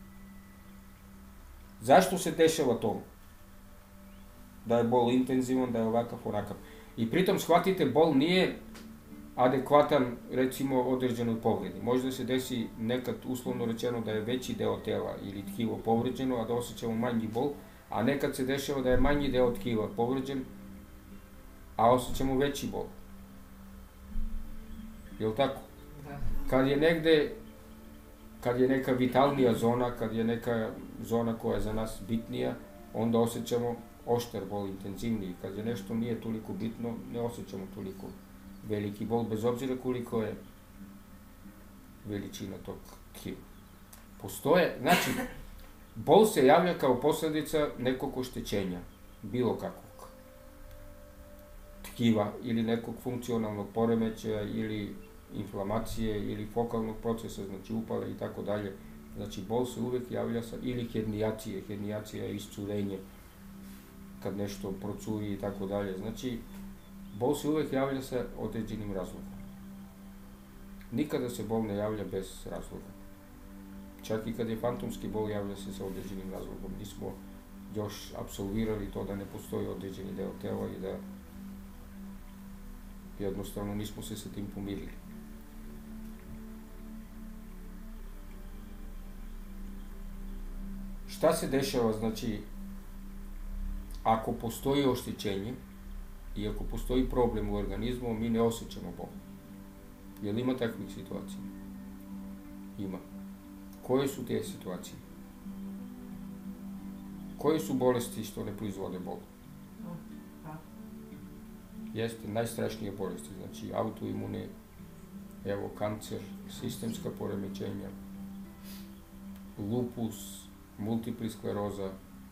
Zašto se dešava to? Da je bol intenzivan, da je ovakav, onakav. I pritom, shvatite, bol nije adekvatan, recimo, određenoj povredi. Možda se desi nekad uslovno rečeno da je veći deo tela ili tkivo povređeno, a da osjećamo manji bol, a nekad se dešava da je manji deo tkiva povređen, a osjećamo veći bol. Jel tako? Da. Kad je negde, kad je neka vitalnija zona, kad je neka zona koja je za nas bitnija, onda osjećamo oštar bol, intenzivniji. Kad je nešto nije toliko bitno, ne osjećamo toliko veliki bol, bez obzira koliko je veličina tog tkiva. Postoje, znači, bol se javlja kao posledica nekog oštećenja, bilo kakvog tkiva ili nekog funkcionalnog poremećaja ili inflamacije ili fokalnog procesa, znači upale i tako dalje. Znači, bol se uvek javlja sa, ili hernijacije, hernijacija je iscurenje, kad nešto procuri i tako dalje. Znači, bol se uvek javlja sa određenim razlogom. Nikada se bol ne javlja bez razloga. Čak i kad je fantomski bol, javlja se sa određenim razlogom. Nismo još apsolvirali to da ne postoji određeni deo tela i da jednostavno nismo se sa tim pomirili. Šta se dešava, znači, ako postoji oštećenje i ako postoji problem u organizmu, mi ne osjećamo bol? Jel ima takvih situacija? Ima. Koje su te situacije? Koje su bolesti što ne proizvode bol? Jeste, najstrašnije bolesti, znači autoimune, evo, kancer, sistemska poremećenja, lupus, multipla skleroza,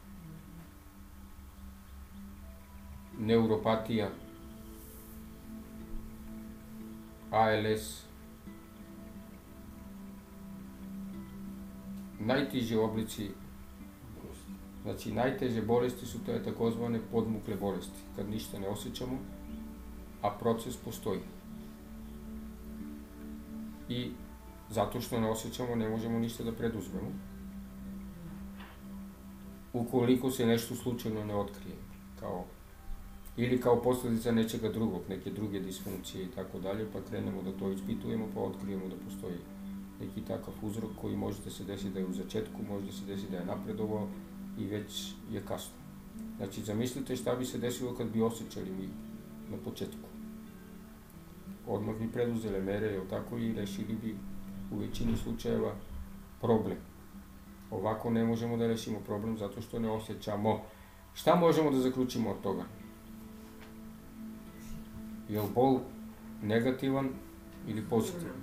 neuropatija, A L S, najteži oblici, znači najteže bolesti su to takozvane podmukle bolesti, kad ništa ne osjećamo, a proces postoji. I zato što ne osjećamo, ne možemo ništa da preduzmemo. Ukoliko se nešto slučajno ne otkrije, kao, ili kao posledica nečega drugog, neke druge disfunkcije i tako dalje, pa krenemo da to ispitujemo, pa otkrijemo da postoji neki takav uzrok koji može da se desi da je u začetku, može da se desi da je napredovao i već je kasno. Znači, zamislite šta bi se desilo kad bi osjećali mi na početku. Odmah bi preduzele mere, jel tako, i rešili bi u većini slučajeva problem. Ovako ne možemo da rešimo problem zato što ne osjećamo. Šta možemo da zaključimo od toga? Je li bol negativan ili pozitivan?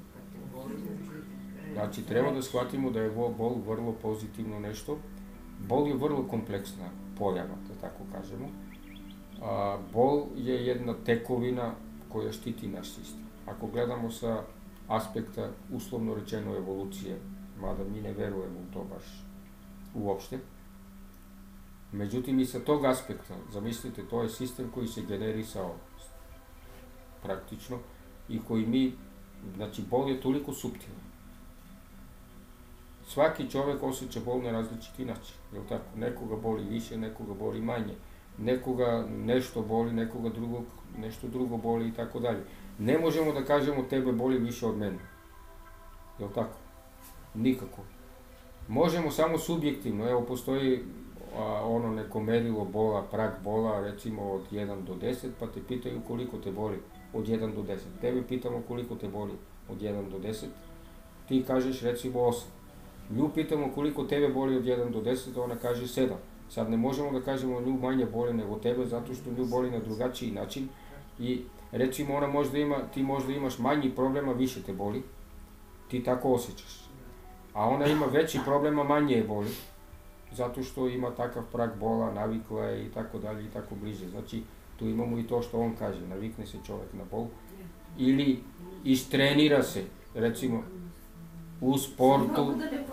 Znači, treba da shvatimo da je bol vrlo pozitivno nešto. Bol je vrlo kompleksna pojava, da tako kažemo. A, bol je jedna tekovina koja štiti naš sistem. Ako gledamo sa aspekta, uslovno rečeno, evolucije, mada mi ne verujemo u to baš uopšte, međutim i sa tog aspekta, zamislite, to je sistem koji se generisao praktično i koji mi, znači, bol je toliko suptilan. Svaki čovek osjeća bol na različiti način, je li tako? Nekoga boli više, nekoga boli manje, nekoga nešto boli, nekoga drugog, nešto drugo boli i tako dalje. Ne možemo da kažemo tebe boli više od mene, je li tako? Nikako. Možemo samo subjektivno, evo, postoji a, ono neko merilo bola, prag bola, recimo od jedan do deset, pa te pitaju koliko te boli od jedan do deset. Tebe pitamo koliko te boli od jedan do deset, ti kažeš recimo osam. Nju pitamo koliko tebe boli od jedan do deset, ona kaže sedam. Sad ne možemo da kažemo nju manje boli nego tebe, zato što nju boli na drugačiji način i recimo ona možda ima, ti možda imaš manji problema, više te boli, ti tako osjećaš. A ona ima veći problema, manje je boli, zato što ima takav prag bola, navikla je i tako dalje i tako bliže. Znači, tu imamo i to što on kaže, navikne se čovjek na bol. Ili istrenira se, recimo, u sportu,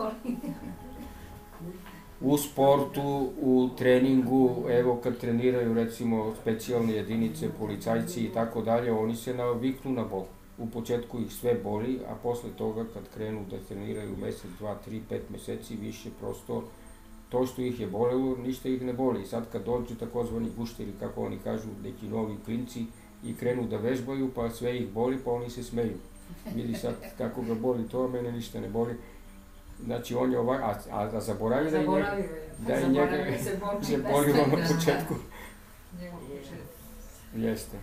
u sportu, u treningu, evo kad treniraju recimo specijalne jedinice, policajci i tako dalje, oni se naviknu na bol. U početku ih sve boli, a posle toga kad krenu da treniraju mesec, dva, tri, pet meseci, više prosto to što ih je bolelo, ništa ih ne boli. Sad kad dođu takozvani gušteri, kako oni kažu, neki novi klinci i krenu da vežbaju, pa sve ih boli, pa oni se smeju. Vidi sad kako ga boli to, a mene ništa ne boli. Znači on je ovak, a, a, a zaboravio da i njega, da i njega se bolilo na početku. Jeste.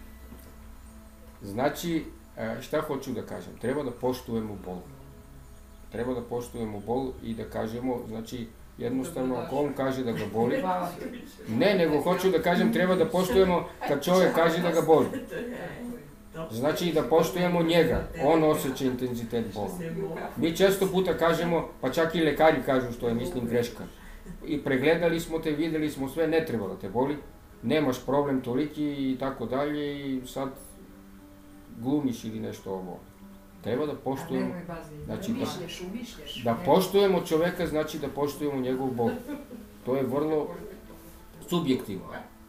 Znači, šta hoću da kažem? Treba da poštujemo bol. Treba da poštujemo bol i da kažemo, znači, jednostavno, ako on kaže da ga boli, ne, nego hoću da kažem, treba da poštujemo kad čovjek kaže da ga boli. Znači da poštujemo njega, on osjeća intenzitet bola. Mi često puta kažemo, pa čak i lekari kažu što je, mislim, greška. I pregledali smo te, videli smo sve, ne treba da te boli, nemaš problem toliki i tako dalje i sad glumiš ili nešto ovo. Treba da poštujemo, znači da, da poštujemo čoveka, znači da poštujemo njegov bol. To je vrlo subjektivno.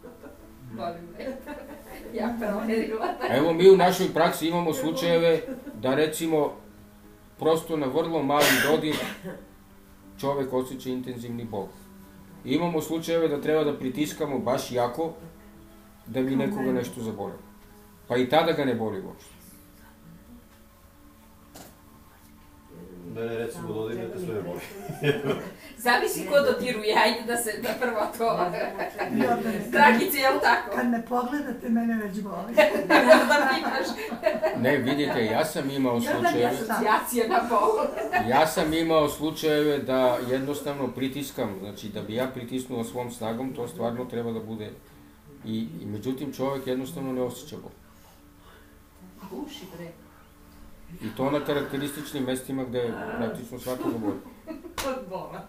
Evo mi u našoj praksi imamo slučajeve da recimo prosto na vrlo mali dodir čovek osjeća intenzivni bol. Imamo slučajeve da treba da pritiskamo baš jako da bi nekoga nešto zabolelo. Pa i tada ga ne boli uopšte. Mene recimo dodirnete sve boli. Zavisi ko dodiruje, ajde da se da prvo to. Dragice, je li tako? Kad me pogledate, mene već boli. Da pitaš. Ne, vidite, ja sam imao slučajeve... Asocijacija na bol. Ja sam imao slučajeve da jednostavno pritiskam, znači da bi ja pritisnuo svom snagom, to stvarno treba da bude... I, i međutim čovjek jednostavno ne osjeća bol. Uši, bre. I to na karakterističnim mestima gde praktično svakoga boli. Od bola.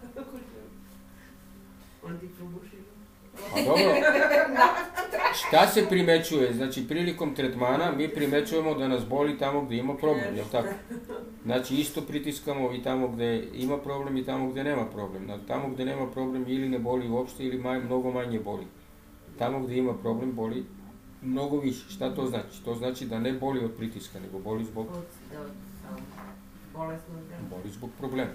On ti probuši. Pa dobro, šta se primećuje? Znači, prilikom tretmana mi primećujemo da nas boli tamo gde ima problem, jel tako? Znači, isto pritiskamo i tamo gde ima problem i tamo gde nema problem. Tamo gde nema problem ili ne boli uopšte ili maj, mnogo manje boli. Tamo gde ima problem boli mnogo više. Šta to znači? To znači da ne boli od pritiska, nego boli zbog... Boli zbog problema.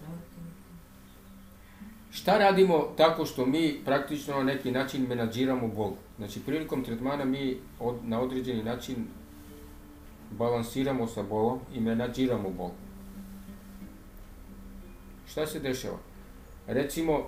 Šta radimo tako što mi praktično na neki način menadžiramo bol? Znači, prilikom tretmana mi od, na određeni način balansiramo sa bolom i menadžiramo bol. Šta se dešava? Recimo,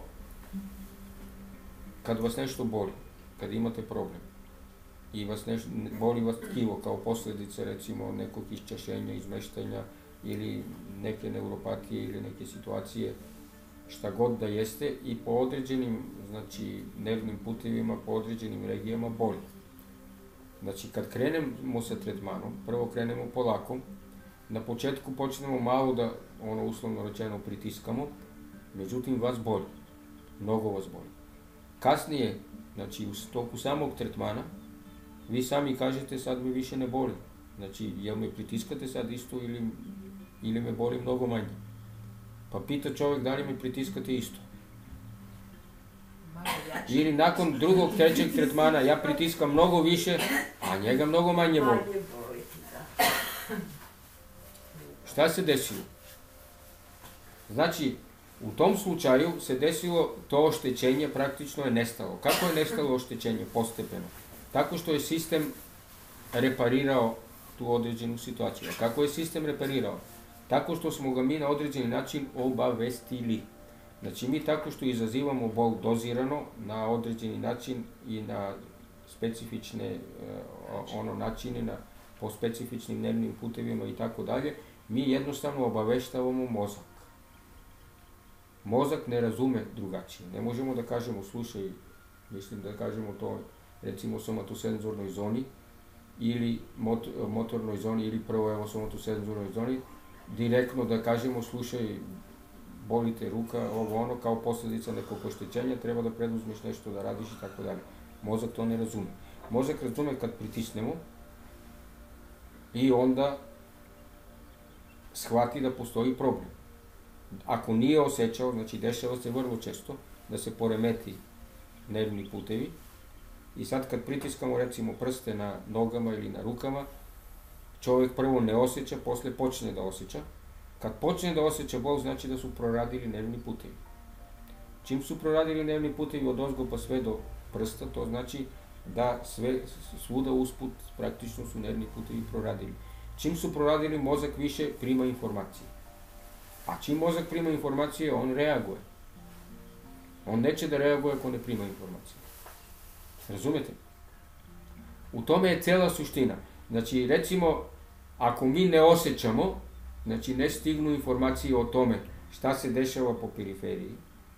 kad vas nešto boli, kad imate problem, i vas nešto, boli vas tkivo kao posljedica recimo nekog iščašenja, izmeštanja ili neke neuropatije ili neke situacije, šta god da jeste, i po određenim, znači, nervnim putevima, po određenim regijama boli. Znači, kad krenemo sa tretmanom, prvo krenemo polako, na početku počnemo malo da, ono uslovno rečeno, pritiskamo, međutim vas boli, mnogo vas boli. Kasnije, znači, u toku samog tretmana, vi sami kažete sad mi više ne boli. Znači, jel me pritiskate sad isto ili, ili me boli mnogo manje? Pa pita čovjek da li me pritiskate isto. Ili nakon drugog, trećeg tretmana ja pritiskam mnogo više, a njega mnogo manje boli. Šta se desilo? Znači, u tom slučaju se desilo to oštećenje, praktično je nestalo. Kako je nestalo oštećenje? Postepeno. Tako što je sistem reparirao tu određenu situaciju. A kako je sistem reparirao? Tako što smo ga mi na određeni način obavestili. Znači mi tako što izazivamo bol dozirano na određeni način i na specifične ono načine, na, po specifičnim nervnim putevima i tako dalje, mi jednostavno obaveštavamo mozak. Mozak ne razume drugačije. Ne možemo da kažemo, slušaj, mislim da kažemo to recimo somatosenzornoj zoni ili mot, motornoj zoni ili prvo evo somatosenzornoj zoni, direktno da kažemo, slušaj, boli te ruka, ovo ono, kao posljedica nekog oštećenja, treba da preduzmeš nešto da radiš i tako dalje. Mozak to ne razume. Mozak razume kad pritisnemo i onda shvati da postoji problem. Ako nije osjećao, znači dešava se vrlo često da se poremeti nervni putevi i sad kad pritiskamo recimo prste na nogama ili na rukama, čovjek prvo ne osjeća, posle počne da osjeća. Kad počne da osjeća bol, znači da su proradili nervni putevi. Čim su proradili nervni putevi od ozgo pa sve do prsta, to znači da sve, svuda usput praktično su nervni putevi proradili. Čim su proradili, mozak više prima informacije. A čim mozak prima informacije, on reaguje. On neće da reaguje ako ne prima informacije. Razumete? U tome je cela suština. Znači, recimo, ako mi ne osjećamo, znači ne stignu informacije o tome šta se dešava po periferiji,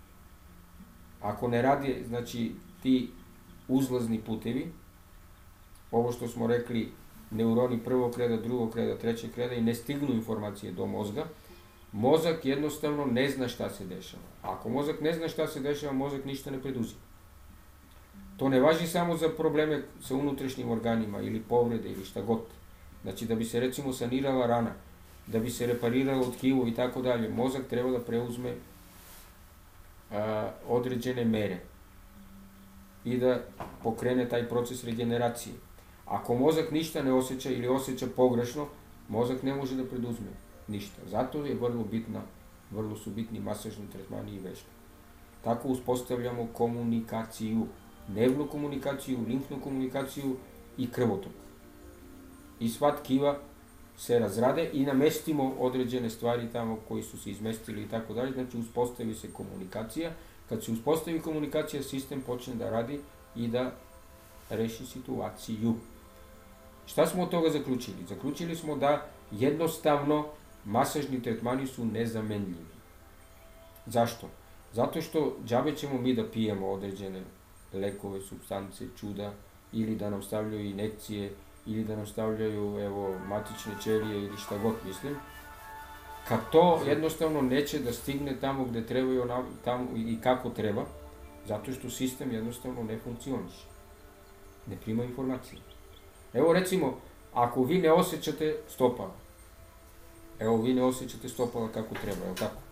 ako ne radi, znači, ti uzlazni putevi, ovo što smo rekli, neuroni prvog reda, drugog reda, trećeg reda i ne stignu informacije do mozga, mozak jednostavno ne zna šta se dešava. Ako mozak ne zna šta se dešava, mozak ništa ne preduzima. To ne važi samo za probleme sa unutrašnjim organima ili povrede ili šta god. Znači da bi se recimo sanirala rana, da bi se repariralo tkivo i tako dalje, mozak treba da preuzme a, određene mere i da pokrene taj proces regeneracije. Ako mozak ništa ne osjeća ili osjeća pogrešno, mozak ne može da preduzme ništa. Zato je vrlo bitna, vrlo su bitni masažni tretmani i vežbe. Tako uspostavljamo komunikaciju, nervnu komunikaciju, limfnu komunikaciju i krvotok. I sva tkiva se razrade i namestimo određene stvari tamo koji su se izmestili i tako dalje, znači uspostavi se komunikacija. Kad se uspostavi komunikacija, sistem počne da radi i da reši situaciju. Šta smo od toga zaključili? Zaključili smo da jednostavno masažni tretmani su nezamenljivi. Zašto? Zato što džabe ćemo mi da pijemo određene lekove, supstance, čuda, ili da nam stavljaju injekcije, ili da nam stavljaju evo, matične ćelije ili šta god mislim, kad to jednostavno neće da stigne tamo gde treba tamo i kako treba, zato što sistem jednostavno ne funkcioniše. Ne prima informacije. Evo recimo, ako vi ne osjećate stopala, evo vi ne osjećate stopala kako treba, evo tako.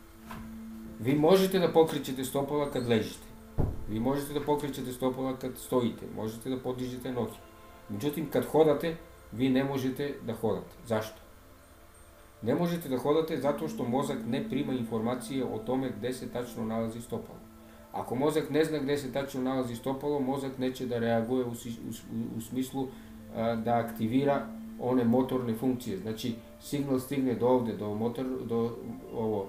Vi možete da pokrećete stopala kad ležite. Vi možete da pokrećete stopala kad stojite, možete da podižete noge. Međutim, kad hodate, vi ne možete da hodate. Zašto? Ne možete da hodate zato što mozak ne prima informacije o tome gde se tačno nalazi stopalo. Ako mozak ne zna gde se tačno nalazi stopalo, mozak neće da reaguje u, u, u smislu a, da aktivira one motorne funkcije. Znači, signal stigne do ovde, do motor, do ovo,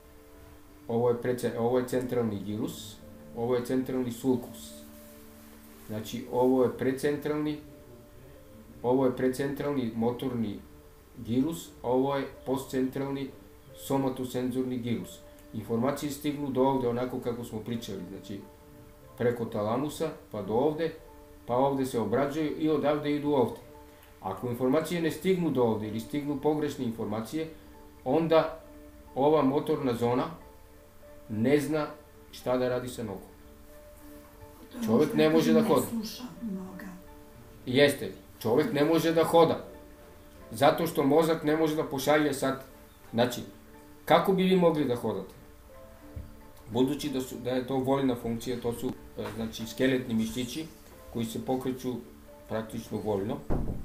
ovo je, prece, ovo je centralni gyrus, ovo je centralni sulcus. Znači, ovo je precentralni, ovo je precentralni motorni gyrus, a ovo je postcentralni somatosenzorni gyrus. Informacije stignu do ovde onako kako smo pričali, znači preko talamusa pa do ovde, pa ovde se obrađuju i odavde idu ovde. Ako informacije ne stignu do ovde ili stignu pogrešne informacije, onda ova motorna zona ne zna šta da radi sa nogom. Čovjek ne može da hoda. Jeste, čovjek ne može da hoda. Zato što mozak ne može da pošalje sad, znači, kako bi vi mogli da hodate? Budući da, su, da je to voljna funkcija, to su znači, skeletni mišići koji se pokreću praktično voljno,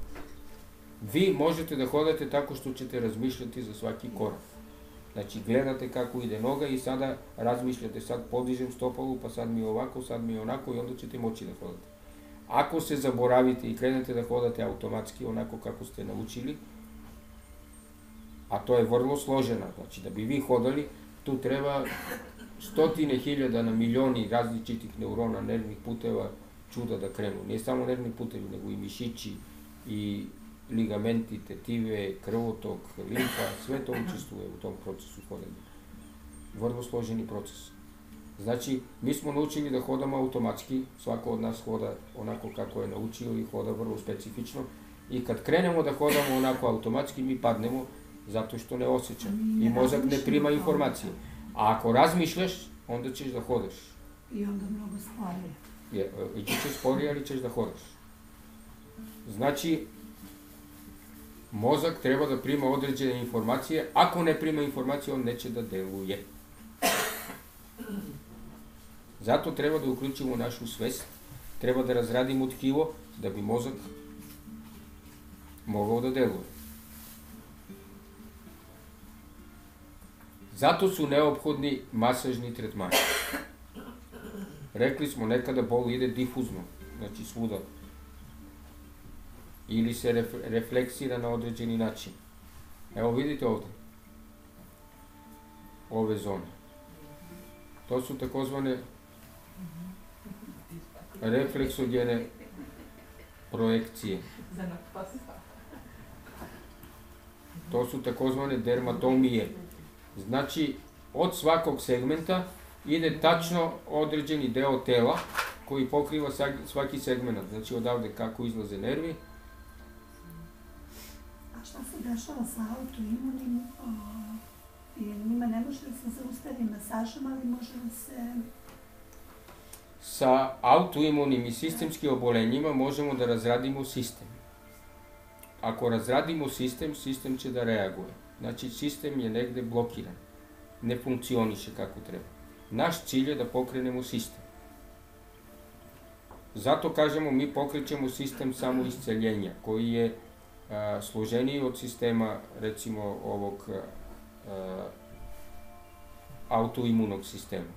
vi možete da hodate tako što ćete razmišljati za svaki korak. Znači, gledate kako ide noga i sada razmišljate, sad podižem stopalu, pa sad mi je ovako, sad mi je onako i onda ćete moći da hodate. Ako se zaboravite i krenete da hodate automatski, onako kako ste naučili, a to je vrlo složeno, znači da bi vi hodali, tu treba stotine hiljada na milioni različitih neurona, nervnih puteva, čuda da krenu. Nije samo nervni putevi, nego i mišići, i ligamenti, tetive, krvotok, limfa, sve to učestvuje u tom procesu hodanja. Vrlo složeni proces. Znači, mi smo naučili da hodamo automatski, svako od nas hoda onako kako je naučio i hoda vrlo specifično. I kad krenemo da hodamo onako automatski, mi padnemo zato što ne osjećamo i mozak ne prima informacije. A ako razmišljaš, onda ćeš da hodaš. I onda mnogo sporije. Je, ići ćeš sporije, ali ćeš da hodaš. Znači, mozak treba da prima određene informacije. Ako ne prima informacije, on neće da deluje. Zato treba da uključimo našu svest, treba da razradimo tkivo da bi mozak mogao da deluje. Zato su neophodni masažni tretmani. Rekli smo, nekada bol ide difuzno, znači svuda. Ili se ref, refleksira na određeni način. Evo vidite ovde. Ove zone. To su takozvane refleksogene projekcije. To su takozvane dermatomije. Znači, od svakog segmenta ide tačno određeni deo tela koji pokriva svaki segment. Znači, odavde kako izlaze nervi. A šta se dešava sa autoimunim? Njima ne može da se zaustavi masažom, ali može da se... Sa autoimunim i sistemskim obolenjima možemo da razradimo sistem. Ako razradimo sistem, sistem će da reaguje. Znači, sistem je negde blokiran. Ne funkcioniše kako treba. Naš cilj je da pokrenemo sistem. Zato kažemo, mi pokrećemo sistem samoisceljenja, koji je a, složeniji od sistema, recimo, ovog a, autoimunog sistema.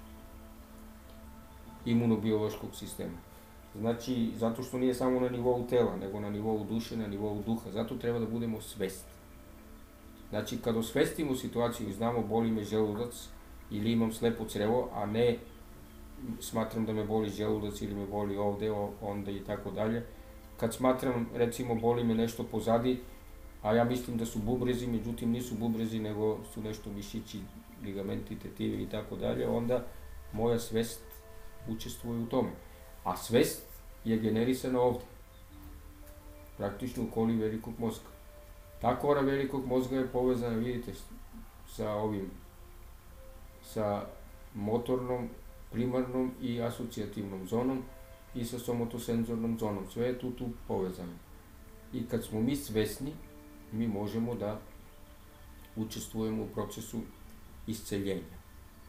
Imunobiološkog sistema. Znači, zato što nije samo na nivou tela, nego na nivou duše, na nivou duha. Zato treba da budemo svesni. Znači, kad osvestimo situaciju i znamo boli me želudac ili imam slepo crevo, a ne smatram da me boli želudac ili me boli ovde, onda i tako dalje. Kad smatram, recimo, boli me nešto pozadi, a ja mislim da su bubrezi, međutim nisu bubrezi, nego su nešto mišići, ligamenti, tetivi i tako dalje, onda moja svest učestvuje u tome. A svest je generisana ovde. Praktično u koli velikog mozga. Ta kora velikog mozga je povezana, vidite, sa ovim, sa motornom, primarnom i asocijativnom zonom i sa somotosenzornom zonom. Sve je tu, tu povezano. I kad smo mi svesni, mi možemo da učestvujemo u procesu isceljenja.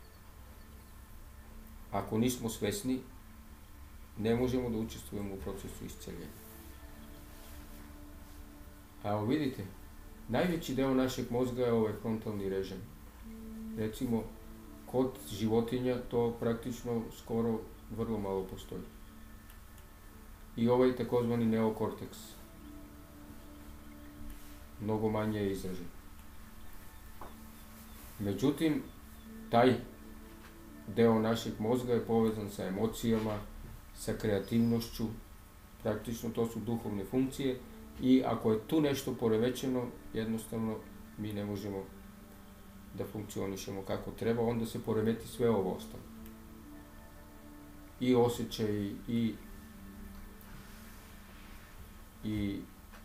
Ako nismo svesni, ne možemo da učestvujemo u procesu isceljenja. A evo vidite, najveći deo našeg mozga je ovaj frontalni režim. Recimo, kod životinja to praktično skoro vrlo malo postoji. I ovaj takozvani neokorteks. Mnogo manje je izražen. Međutim, taj deo našeg mozga je povezan sa emocijama, sa kreativnošću, praktično to su duhovne funkcije i ako je tu nešto poremećeno, jednostavno mi ne možemo da funkcionišemo kako treba, onda se poremeti sve ovo ostalo. I osjećaj, i i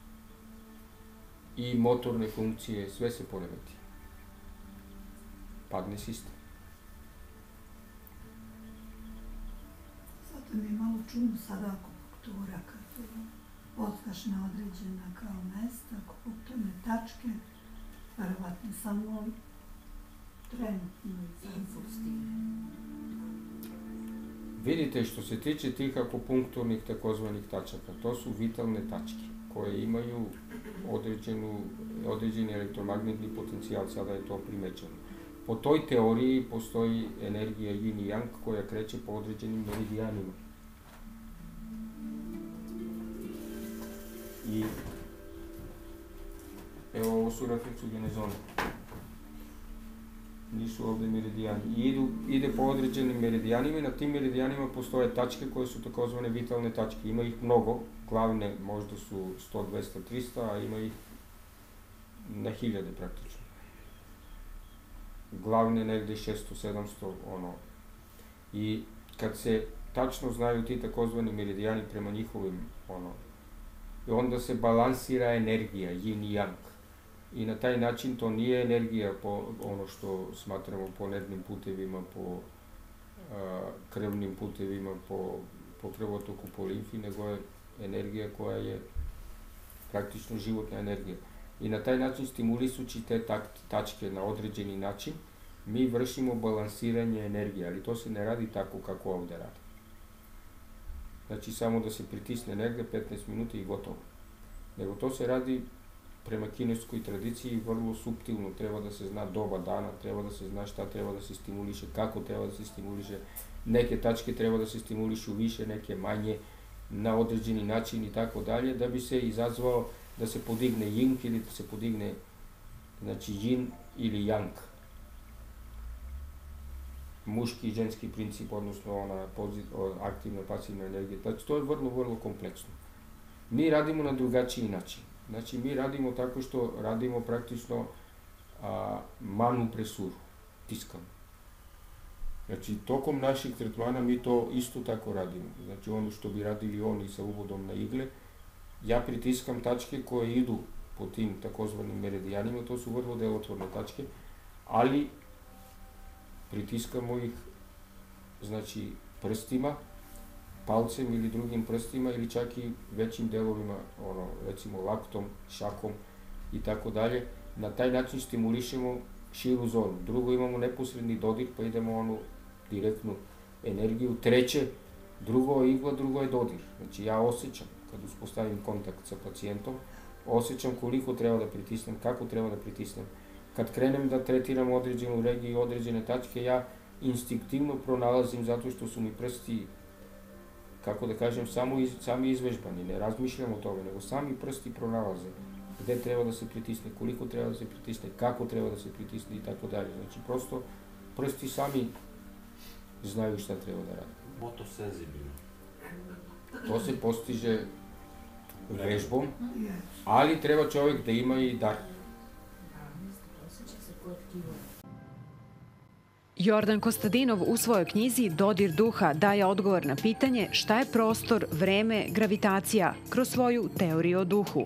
i motorne funkcije, sve se poremeti. Padne sistem. Zato mi je malo čudno sada akupunktura, kad potkaš na određena kao mesta, akupunkturne tačke, verovatno samo trenutno izazivsti. Vidite, što se tiče tih akupunkturnih takozvanih tačaka, to su vitalne tačke koje imaju određenu, određeni elektromagnetni potencijal, sada je to primećeno. Po toj teoriji postoji energija yin i yang koja kreće po određenim meridijanima. I evo, ovo su refleksogene zone. Nisu ovde meridijani. I idu, ide po određenim meridijanima i na tim meridijanima postoje tačke koje su takozvane vitalne tačke. Ima ih mnogo, glavne možda su sto, dvesta, trista, a ima ih na hiljade praktično. Glavne negde šesto, sedamsto, ono. I kad se tačno znaju ti takozvani meridijani prema njihovim, ono, i onda se balansira energija, yin i yang. i na taj način to nije energija po ono što smatramo po nervnim putevima, po a, krvnim putevima, po, po krvotoku, po limfi, nego je energija koja je praktično životna energija. I na taj način, stimulisući te tak, tačke na određeni način, mi vršimo balansiranje energije, ali to se ne radi tako kako ovde radi. Znači, samo da se pritisne negde petnaest minuta i gotovo. Nego to se radi prema kineskoj tradiciji vrlo suptilno, treba da se zna doba dana, treba da se zna šta treba da se stimuliše, kako treba da se stimuliše, neke tačke treba da se stimulišu više, neke manje, na određeni način i tako dalje, da bi se izazvao da se podigne yin ili da se podigne, znači, yin ili yang. Muški i ženski princip, odnosno ona pozit, aktivna, pasivna energija. Znači, to je vrlo, vrlo kompleksno. Mi radimo na drugačiji način. Znači, mi radimo tako što radimo praktično a, manu presuru, tiskamo. Znači, tokom naših tretmana mi to isto tako radimo. Znači, ono što bi radili oni sa uvodom na igle, ja pritiskam tačke koje idu po tim takozvanim meridijanima, to su vrlo delotvorne tačke, ali pritiskamo ih, znači, prstima, palcem ili drugim prstima ili čak i većim delovima, ono, recimo laktom, šakom i tako dalje. Na taj način stimulišemo širu zonu. Drugo, imamo neposredni dodir, pa idemo onu direktnu energiju. Treće, drugo je igla, drugo je dodir. Znači, ja osjećam, kad uspostavim kontakt sa pacijentom, osjećam koliko treba da pritisnem, kako treba da pritisnem. Kad krenem da tretiram određenu regiju i određene tačke, ja instinktivno pronalazim, zato što su mi prsti, kako da kažem, samo iz, sami izvežbani, ne razmišljam o tome, nego sami prsti pronalaze gde treba da se pritisne, koliko treba da se pritisne, kako treba da se pritisne i tako dalje. Znači, prosto prsti sami znaju šta treba da rade. Motosenzibilno. To se postiže vežbom, ali treba čovjek da ima i dar. Jordan Kostadinov u svojoj knjizi Dodir duha daje odgovor na pitanje šta je prostor, vreme, gravitacija kroz svoju teoriju o duhu.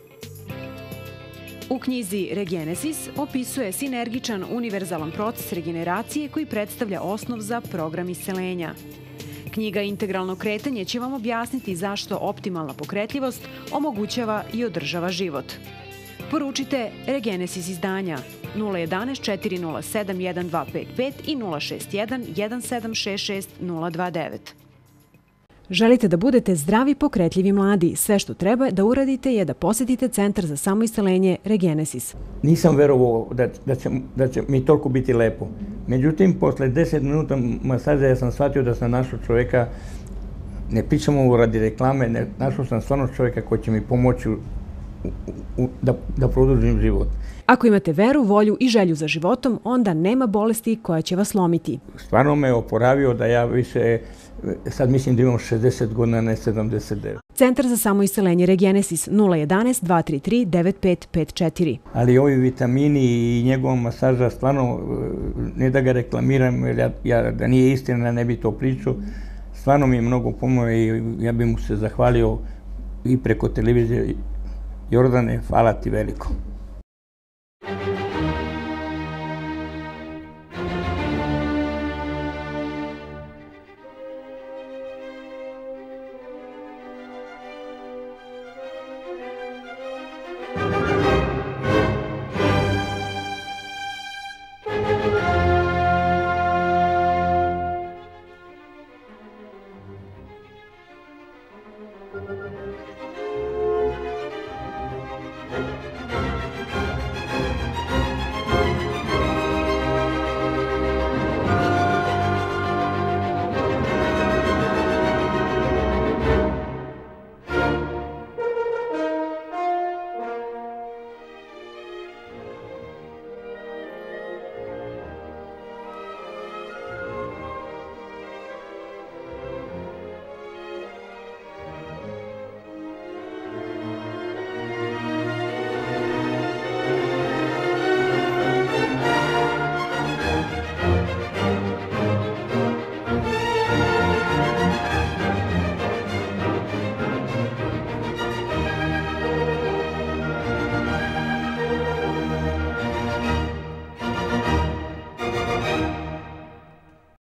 U knjizi Regenesis opisuje sinergičan univerzalan proces regeneracije koji predstavlja osnov za program iscelenja. Knjiga Integralno kretanje će vam objasniti zašto optimalna pokretljivost omogućava i održava život. Poručite Regenesis izdanja nula jedan četiri nula sedam jedan dva pet pet i nula šest jedan jedan sedam šest šest nula dva devet. Želite da budete zdravi, pokretljivi mladi? Sve što treba da uradite je da posetite Centar za samoiscelenje Regenesis. Nisam verovao da, da, će, da će mi toliko biti lepo. Međutim, posle deset minuta masaža ja sam shvatio da sam našao čovjeka, ne pričamo radi reklame, ne, našao sam stvarno čovjeka koji će mi pomoći u, u, da, da produžim život. Ako imate veru, volju i želju za životom, onda nema bolesti koja će vas slomiti. Stvarno me je oporavio da ja više, sad mislim da imam šezdeset godina, ne sedamdeset devet. Centar za samoiscelenje Regenesis nula jedan dva tri tri devet pet pet četiri. Ali ovi vitamini i njegova masaža, stvarno, ne da ga reklamiram, jer ja, ja, da nije istina, ne bi to pričao, stvarno mi je mnogo pomoći i ja bi mu se zahvalio i preko televizije. Jordane, hvala ti veliko.